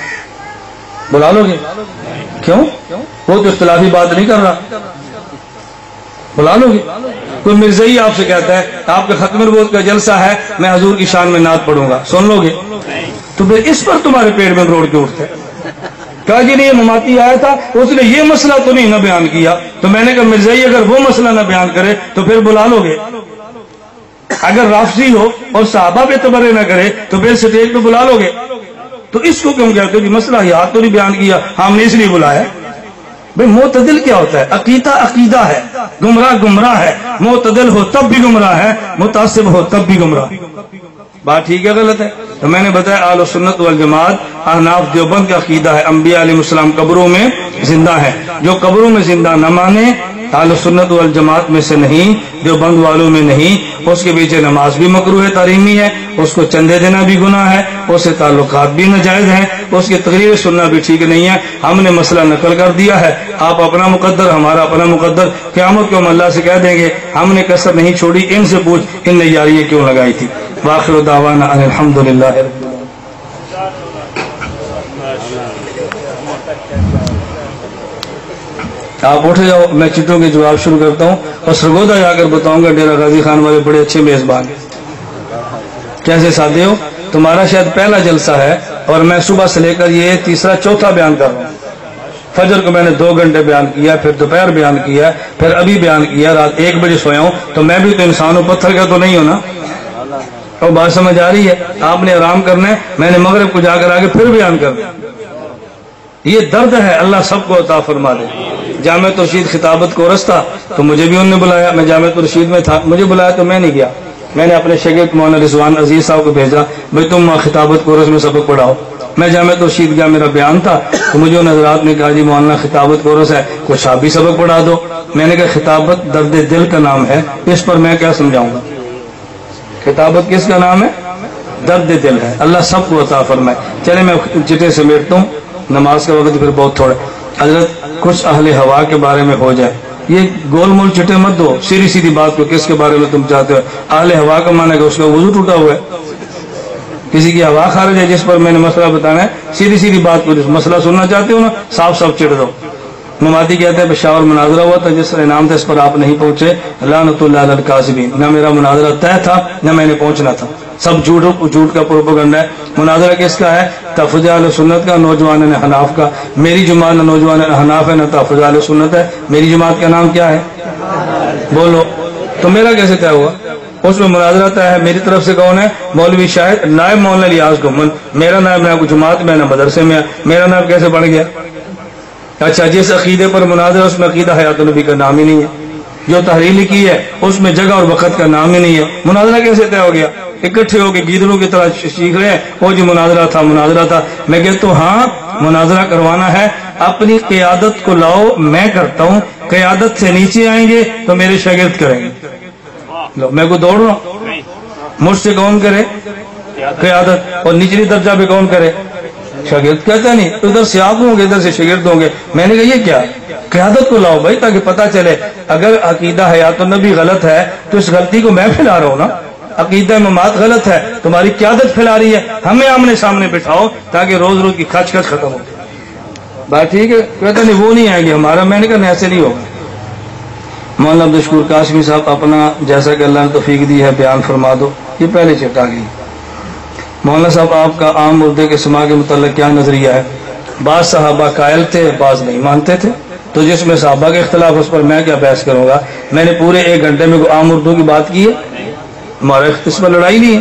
बुला लोगे? क्यों? वो तो इख्तिलाफी बात नहीं कर रहा, बुला लोगे? कोई मिर्ज़ई आपसे कहता है आपका खत्म नबूवत का जलसा है, मैं हजूर की शान में नात पढ़ूंगा, सुन लोगे? तो फिर इस पर तुम्हारे पेट में रोड के उठते। कहा जी नहीं, ममाती आया था, उसने ये मसला तो नहीं ना बयान किया। तो मैंने कहा मिर्ज़ई अगर वो मसला ना बयान करे तो फिर बुला लोगे? अगर राफसी हो और साहबा पे तबर्रे ना करे तो फिर स्टेज पे बुला लोगे? तो इसको क्यों कहते हो कि मसला याद तो नहीं बयान किया, हमने इसलिए बुलाया? भाई मोतदिल क्या होता है? अकीदा अकीदा है, गुमराह गुमराह है। मोतदिल हो तब भी गुमराह है, मुतासिब हो तब भी गुमराह। बात ठीक है गलत है? तो मैंने बताया आल सुन्नत वल जमात अहनाफ देवबंद का अकीदा है, अंबिया अलैहिस्सलाम कब्रों में जिंदा है। जो कब्रों में जिंदा न माने आल सुन्नत वल जमात में से नहीं, देवबंद वालों में नहीं, उसके पीछे नमाज भी मकरूह तारीमी है, उसको चंदे देना भी गुनाह है, उससे ताल्लुकात भी नाजायज हैं, उसकी तकरीर सुनना भी ठीक नहीं है। हमने मसला नकल कर दिया है, आप अपना मुकद्दर हमारा अपना मुकद्दर, क़यामत को हम अल्लाह से कह देंगे हमने कसर नहीं छोड़ी, इनसे पूछ इनने यारी क्यों लगाई थी। वाखिर दावाना अल्हम्दुलिल्लाह। आप उठ जाओ, मैं चिट्ठों के जवाब शुरू करता हूँ और सरगोदा जाकर बताऊंगा डेरा गाजी खान वाले बड़े अच्छे मेजबान। कैसे सादे हो, तुम्हारा शायद पहला जलसा है और मैं सुबह से लेकर ये तीसरा चौथा बयान कर रहा हूँ। फजर को मैंने दो घंटे बयान किया, फिर दोपहर बयान किया, फिर अभी बयान किया, रात एक बजे सोया हूँ। तो मैं भी तो इंसान हूँ, पत्थर का तो नहीं हूँ ना। और बात समझ आ रही है? आपने आराम करना है, मैंने मगरिब को जाकर आगे फिर बयान करना। ये दर्द है, अल्लाह सबको अता फरमा दे। जामे तुरशीद खिताबत कोरस था तो मुझे भी उन्होंने बुलाया, मैं जामे तुरशीद में था, मुझे बुलाया तो मैं नहीं गया। मैंने अपने शागिर्द मौलाना रिजवान अजीज साहब को भेजा, भाई तुम खिताबत कोरस में सबक पढ़ाओ। मैं जामे तुरशीद गया, मेरा बयान था, तो मुझे उन हज़रात ने कहा जी मौलाना खिताबत कोरस है, कुछ आप भी सबक पढ़ा दो। मैंने कहा खिताबत दर्द दिल का नाम है, इस पर मैं क्या समझाऊंगा? खिताबत किसका नाम है? दर्द दिल है। अल्लाह सबको अता फरमाए। चले मैं चिट्ठे समेटता हूँ, नमाज का वक्त फिर बहुत थोड़ा। हजरत कुछ अहले हवा के बारे में हो जाए, ये गोल मोल चिट्ठे मत दो, सीधी सीधी बात को किसके बारे में तुम चाहते हो। अहले हवा का मानेगा उसका वजू टूटा हुआ है, किसी की हवा खारिज है जिस पर मैंने मसला बताना है, सीधी सीधी बात को, मसला सुनना चाहते हो ना, साफ साफ चिढ़ दो। ममाती कहते हैं पेशावर मुनाजरा हुआ था, जिस इनाम था इस पर आप नहीं पहुंचे, लानतुल्लाह अलल काज़िबीन। न मेरा मुनाजरा तय था न मैंने पहुंचना था, सब झूठ झूठ का प्रोपेगेंडा है। मुनाजरा किसका है? तहफ़्फ़ुज़ अहले सुन्नत का, नौजवान हनाफ का। मेरी जमात न नौजवान हनाफ है न तहफ़्फ़ुज़ अहले सुन्नत है। मेरी जमात का नाम क्या है? बोलो। तो मेरा कैसे तय हुआ? उसमें मुनाजरा तय है, मेरी तरफ से कौन है? मौलवी शाहिद नायब मौलाना लियाज गुमन। मेरा नायब ना कोई जमात में ना मदरसे में, मेरा नायब कैसे बन गया? अच्छा, जिस अकीदे पर मुनाजरा उसमें अकीदा हयात नबी का नाम ही नहीं है, जो तहरीर लिखी है उसमें जगह और वक्त का नाम ही नहीं है, मुनाजरा कैसे तय हो गया? इकट्ठे होकर गीदड़ों की तरह सीख रहे हैं, वो जो मुनाजरा था मुनाजरा था। मैं कहता हूँ हाँ मुनाजरा करवाना है, अपनी क़यादत को लाओ, मैं करता हूँ। क़यादत से नीचे आएंगे तो मेरे शागिर्द करेंगे। लो मैं को दौड़ रहा हूँ, मुझसे कौन करे क़यादत, और निचली दर्जा पे कौन करे? शागिर्द। कहता नहीं, उधर से आप होंगे इधर से शागिर्द होंगे। मैंने कहा ये क्या, क़यादत को लाओ भाई, ताकि पता चले अगर अकीदा हयात नबी गलत है तो इस गलती को मैं फैला रहा हूँ ना। अकीदा इमामत गलत है, तुम्हारी क़यादत फैला रही है, हमें आमने सामने बिठाओ ताकि रोज रोज की खच खच खत्म हो। बात ठीक है? कहता नहीं वो नहीं आएंगे हमारा। मैंने कहा ऐसे नहीं होगा। मौलाना अब्दुल कासमी साहब अपना जैसा कि अल्लाह ने तौफीक दी है बयान फरमा दो। ये पहले चिट्ठा गई। मौलाना साहब आपका आम मुद्दे के समा के मुतल्लिक़ क्या नजरिया है? बाज़ सहाबा कायल थे, बाज़ नहीं मानते थे, तो जिसमें सहाबा के इख्तिलाफ उस पर मैं क्या बहस करूंगा? मैंने पूरे एक घंटे में आम उर्दू की बात की है, हमारा इस पर लड़ाई नहीं है।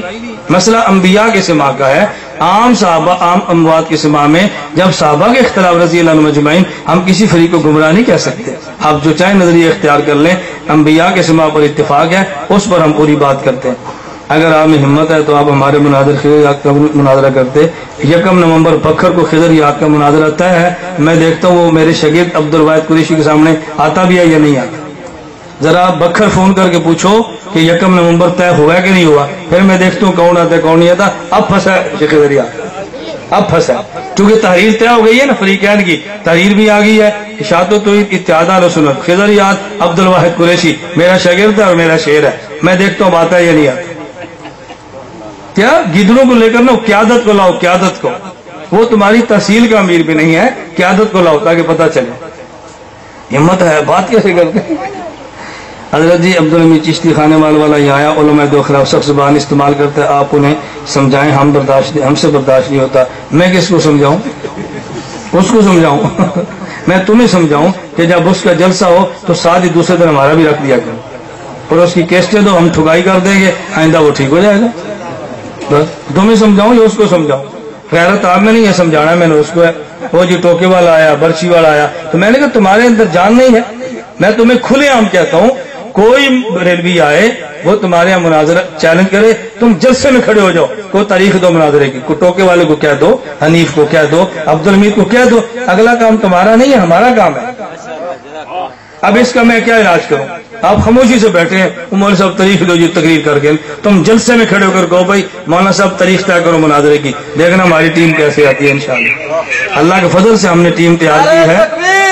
مسئلہ انبیاء کے سما کا ہے، عام صحابہ عام اموات کے سما میں جب صحابہ کے اختلاف رضی اللہ عنہم اجمعین، ہم کسی فریق کو گمراہ نہیں کہہ سکتے. آپ جو چاہے نظریہ اختیار کر لیں، انبیاء کے سما پر اتفاق ہے، اس پر ہم پوری بات کرتے ہیں. اگر آپ میں ہمت ہے تو آپ ہمارے مناظر خضر یاد کا مناظرہ کرتے. یکم نومبر بکھر کو خضر یاد کا مناظرہ طے ہے. میں دیکھتا ہوں وہ میرے شاگرد عبد الواحد قریشی کے سامنے آتا بھی ہے یا نہیں آتا. ذرا آپ بکھر فون کر کے پوچھو کہ یکم نومبر طے ہوا ہے کہ نہیں ہوا، پھر میں دیکھتا ہوں کون آتا ہے کون نہیں آتا. اب پھنسا ہے خضر یاد، اب پھنسا کیونکہ تحریر طے ہو گئی ہے نا، فریقین کی تحریر بھی آ گئی ہے. اشاعت و توحید اتحاد اہل سنت خضر یاد عبد الواحد قریشی میرا شاگرد ہے اور میرا شعر ہے. میں دیکھتا ہوں آتا ہے یا نہیں آتا. کیا گدڑوں کو لے کر نا قیادت کو لاؤ، قیادت کو. وہ تمہاری تحصیل کا امیر بھی نہیں ہے، قیادت کو لاؤ تاکہ پتہ چلے. ہمت ہے، بات کیسے کرتے ہیں. حضرت جی عبدالحمید چشتی خانے وال والا یہ آیا، علماء دو خلاف سخت زبان استعمال کرتے ہیں، آپ انہیں سمجھائیں، ہم برداشت ہم سے برداشت نہیں ہوتا. میں کس کو سمجھاؤں، اس کو سمجھاؤں میں تمہیں سمجھاؤں کہ جب اس کا جلسہ ہو تو ساتھ ہی دوسرے دن ہمارا بھی رکھ دیا کرو اور اس کی کیسٹیں دو، ہم ٹھگائی کر دیں گے، آئندہ وہ ٹھیک ہو جائے گا. بس تمہیں سمجھاؤں یا اس کو سمجھاؤں. غیرت آپ میں نہیں ہے، سمجھانا میں نے اس کو ہے. وہ جی ٹوکے والا آیا، برچی والا آیا، تو میں نے کہا تمہارے اندر جان نہیں ہے. میں تمہیں کھلے عام کہتا ہوں، کوئی ریلوی آئے وہ تمہارے یہاں مناظرہ چیلنج کرے، تم جلسے میں کھڑے ہو جاؤ، کوئی تاریخ دو مناظرے کی، کوئی ٹوکے والے کو کہہ دو، حنیف کو کہہ دو، عبدالحمید کو کہہ دو. اگلا کام تمہارا نہیں ہے، ہمارا کام ہے. اب اس کا میں کیا علاج کروں. آپ خاموشی سے بیٹھے ہیں، مولوی صاحب تاریخ دو جی تقریر کر کے، تم جلسے میں کھڑے ہو کر کہو بھائی مولانا صاحب تاریخ طے کرو مناظرے کی، دیکھنا ہماری ٹیم کیسے آتی ہے. انشاءاللہ اللہ کے فضل سے ہم نے ٹیم تیار کی ہے.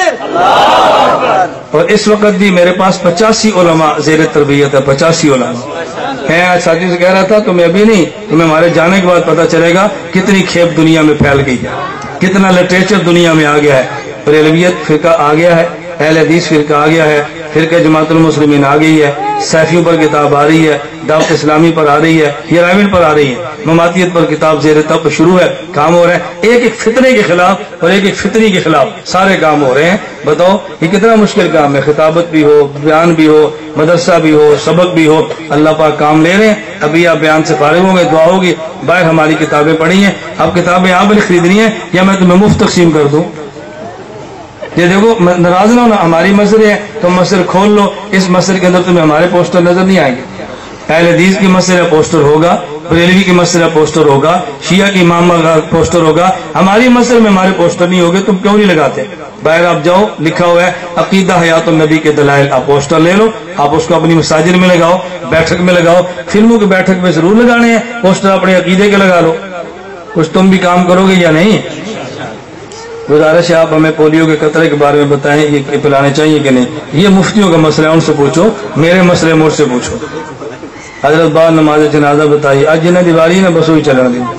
اور اس وقت بھی میرے پاس پچاسی علماء زیر تربیت ہے، پچاسی علماء. میں آج ساتھی سے کہہ رہا تھا تمہیں ابھی نہیں، تمہیں ہمارے جانے کے بعد پتہ چلے گا کتنی کھیپ دنیا میں پھیل گئی ہے، کتنا لٹریچر دنیا میں آ گیا ہے. بریلویت فرقہ آ گیا ہے، اہل حدیث فرقہ آ گیا ہے، فرقہ جماعت المسلمین آ گئی ہے، سیفیوں پر کتاب آ رہی ہے، دعوت اسلامی پر آ رہی ہے، یہ رائمنڈ پر آ رہی ہے، مماتیت پر کتاب زیر تب شروع ہے، کام ہو رہے ہیں. ایک ایک فتنے کے خلاف اور ایک ایک فتنی کے خلاف سارے کام ہو رہے ہیں. بتاؤ یہ کتنا مشکل کام ہے. خطابت بھی ہو، بیان بھی ہو، مدرسہ بھی ہو، سبق بھی ہو، اللہ پاک کام لے رہے ہیں. ابھی آپ بیان سے فارغ ہوں گے، دعا ہوگی، باہر ہماری کتابیں پڑھی ہیں. اب کتابیں آپ نے خریدنی ہیں یا میں تمہیں مفت تقسیم کر دوں. یہ دیکھو ناراض نہ ہونا، ہماری مسجد ہے تو مسجد کھول لو، اس مسجد کے اندر تمہیں ہمارے پوسٹر نظر نہیں آئیں گے. اہل حدیث کی مسجد ہے پوسٹر ہوگا، بریلوی کی مسجد ہے پوسٹر ہوگا، شیعہ کی امام کا پوسٹر ہوگا. ہماری مسجد میں ہمارے پوسٹر نہیں ہوگے، تم کیوں نہیں لگاتے. باہر آپ جاؤ، لکھا ہوا ہے عقیدہ حیات النبی کے دلائل، آپ پوسٹر لے لو، آپ اس کو اپنی مساجد میں لگاؤ، بیٹھک میں لگاؤ. فلموں کی بیٹھک میں ضرور لگانے ہیں پوسٹر، اپنے عقیدے کے لگا لو. کچھ تم بھی کام کرو گے یا نہیں. گزارش ہے آپ ہمیں پولیو کے قطرے کے بارے میں بتائیں، یہ پلانے چاہیے کہ نہیں. یہ مفتیوں کا مسئلہ ہے، ان سے پوچھو، میرے مسئلے مجھ سے پوچھو. حضرت بعد نماز جنازہ بتائیے. آج جنہیں دیواری نا بس وہی چلنا دی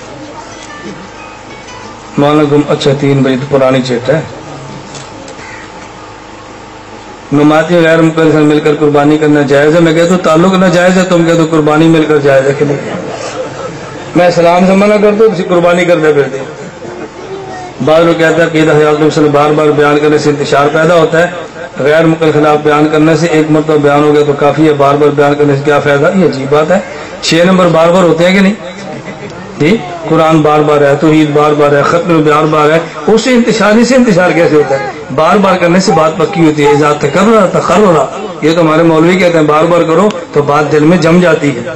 مولانا گم. اچھا تین بجے تو پرانی چیٹ ہے. نماتی غیر مقرر مل کر قربانی کرنا جائز ہے. میں کہتا ہوں تعلق نہ جائز ہے، تم کہتے ہو قربانی مل کر جائز ہے کہ نہیں. میں سلام سے منع کرتا ہوں، کسی قربانی کرتے پھرتے. بعض لوگ کہتا ہے کہ حیات بار بار بیان کرنے سے انتشار پیدا ہوتا ہے. غیر مقل خلاف بیان کرنے سے ایک مرتبہ بیان ہو گیا تو کافی ہے، بار بار بیان کرنے سے کیا فائدہ. یہ عجیب بات ہے. چھ نمبر بار بار ہوتے ہیں کہ نہیں جی. قرآن بار بار ہے، توحید بار بار ہے، ختم بار بار ہے. اس سے انتشار سے انتشار کیسے ہوتا ہے. بار بار کرنے سے بات پکی ہوتی ہے. ذات تکرر تقرر، یہ تو ہمارے مولوی کہتے ہیں بار بار کرو تو بات دل میں جم جاتی ہے.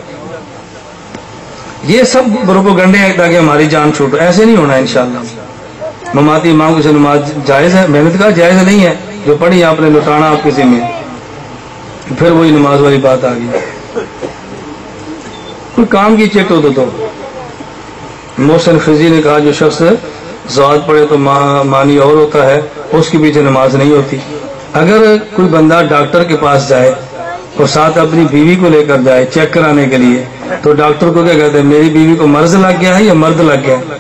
یہ سب پروپیگنڈے ہیں تاکہ ہماری جان چھوٹو. ایسے نہیں ہونا انشاءاللہ. مماتی امام کی سے نماز جائز ہے. میں نے کہا جائز نہیں ہے، جو پڑھی آپ نے لٹانا آپ کسی میں، پھر وہی نماز والی بات آ گئی. کوئی کام کی چیٹ ہو تو. محسن خزی نے کہا جو شخص ذات پڑھے تو معنی اور ہوتا ہے، اس کے پیچھے نماز نہیں ہوتی. اگر کوئی بندہ ڈاکٹر کے پاس جائے اور ساتھ اپنی بیوی کو لے کر جائے چیک کرانے کے لیے، تو ڈاکٹر کو کیا کہتے ہیں، میری بیوی کو مرض لگ گیا ہے یا مرد لگ گیا ہے.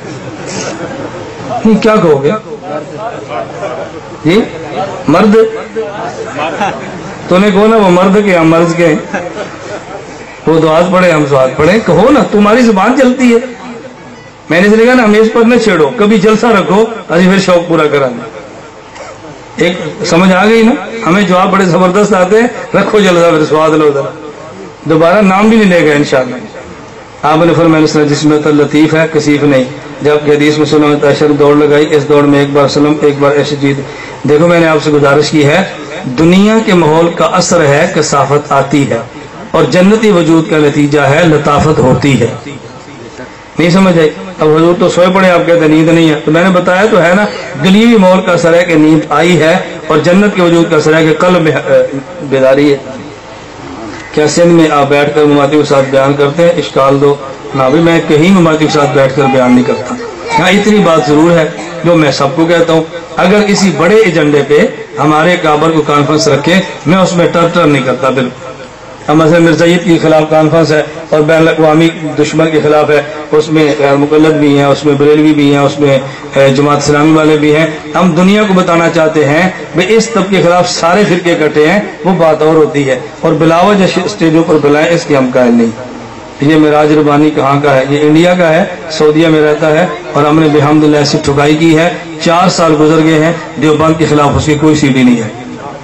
کیا کہو گے جی. مرد تو نے کہو نا وہ مرد کے ہم مرض کے، وہ دعات پڑھے ہم سواد پڑھے. کہو نا، تمہاری زبان چلتی ہے. میں نے کہا نا ہمیں اس پر نہ چھیڑو، کبھی جلسہ رکھو ابھی پھر شوق پورا کرانا. ایک سمجھ آ گئی نا. ہمیں جواب بڑے زبردست آتے ہیں، رکھو جلسہ پھر سواد لو ذرا. دوبارہ نام بھی نہیں لے گا انشاءاللہ. آپ نے فرمایا جس میں تو لطیف ہے کثیف نہیں، جبکہ حدیث میں سنت عشر دوڑ لگائی، اس دوڑ میں ایک بار سلم ایک بار ایسی جیت۔ دیکھو میں نے آپ سے گزارش کی ہے، دنیا کے ماحول کا اثر ہے کثافت آتی ہے، اور جنتی وجود کا نتیجہ ہے لطافت ہوتی ہے۔ نہیں سمجھ آئی؟ اب حضور تو سوئے پڑے، آپ کہتے ہیں نیند نہیں ہے، تو میں نے بتایا تو ہے نا، دنیوی ماحول کا اثر ہے کہ نیند آئی ہے، اور جنت کے وجود کا اثر ہے کہ قلب میں بیداری ہے۔ کیا سندھ میں آپ بیٹھ کر مماتیوں کے ساتھ بیان کرتے ہیں؟ اشکال دو نہ بھی، میں کہیں مماتیوں کے ساتھ بیٹھ کر بیان نہیں کرتا۔ ہاں اتنی بات ضرور ہے جو میں سب کو کہتا ہوں، اگر کسی بڑے ایجنڈے پہ ہمارے کابر کو کانفرنس رکھے، میں اس میں ٹر ٹر نہیں کرتا بالکل۔ اب مثلا مرزائیت کے خلاف کانفرنس ہے اور بین الاقوامی دشمن کے خلاف ہے، اس میں غیر مقلد بھی ہیں، اس میں بریلوی بھی ہیں، اس میں جماعت اسلامی والے بھی ہیں۔ ہم دنیا کو بتانا چاہتے ہیں کہ اس طب کے خلاف سارے فرقے کٹے ہیں، وہ بات اور ہوتی ہے، اور بلاوج اسٹیجوں پر بلائیں اس کے ہم قائل نہیں۔ یہ معراج ربانی کہاں کا ہے؟ یہ انڈیا کا ہے، سعودیہ میں رہتا ہے، اور ہم نے بحمداللہ ایسی ٹھکائی کی ہے، چار سال گزر گئے ہیں، دیوبند کے خلاف اس کی کوئی سی ڈی نہیں ہے۔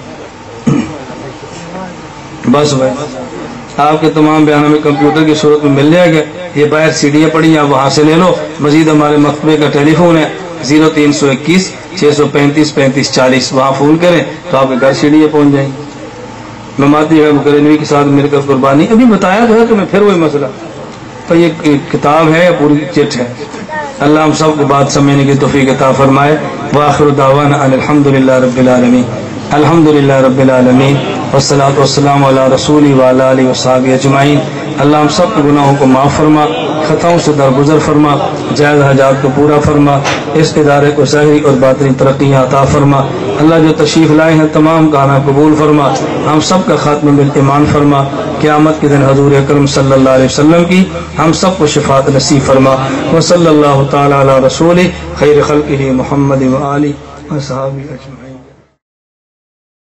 بس بھائی آپ کے تمام بیانوں میں کمپیوٹر کی صورت میں مل جائے گا، یہ باہر سی ڈیاں پڑی ہیں، وہاں سے لے لو۔ مزید ہمارے مکتبے کا ٹیلی فون ہے زیرو تین سو اکیس چھ سو پینتیس پینتیس چالیس، وہاں فون کریں تو آپ کے گھر سی ڈیاں پہنچ جائیں گی۔ مماتی ہے مکرنوی کے ساتھ مل کر قربانی، ابھی بتایا تو ہے تمہیں، پھر وہی مسئلہ تو یہ کتاب ہے یا پوری چٹ ہے؟ اللہ ہم سب کو بات سمجھنے کی توفیق عطا فرمائے۔ وآخر دعوانا ان الحمدللہ رب العالمین، الحمدللہ رب العالمین، والصلاۃ والسلام علی رسول وعلی آلہ وصحبہ اجمعین۔ اللہ ہم سب کے گناہوں کو معاف فرما، خطاؤں سے درگزر فرما، جائز حاجات کو پورا فرما، اس ادارے کو ظاہری اور باطنی ترقیاں عطا فرما۔ اللہ جو تشریف لائے ہیں تمام کانا قبول فرما، ہم سب کا خاتمہ بالایمان فرما، قیامت کے دن حضور اکرم صلی اللہ علیہ وسلم کی ہم سب کو شفاعت نصیب فرما۔ وصلی اللہ تعالی علی رسول خیر خلقہ محمد وآلہ وصحبہ اجمعین۔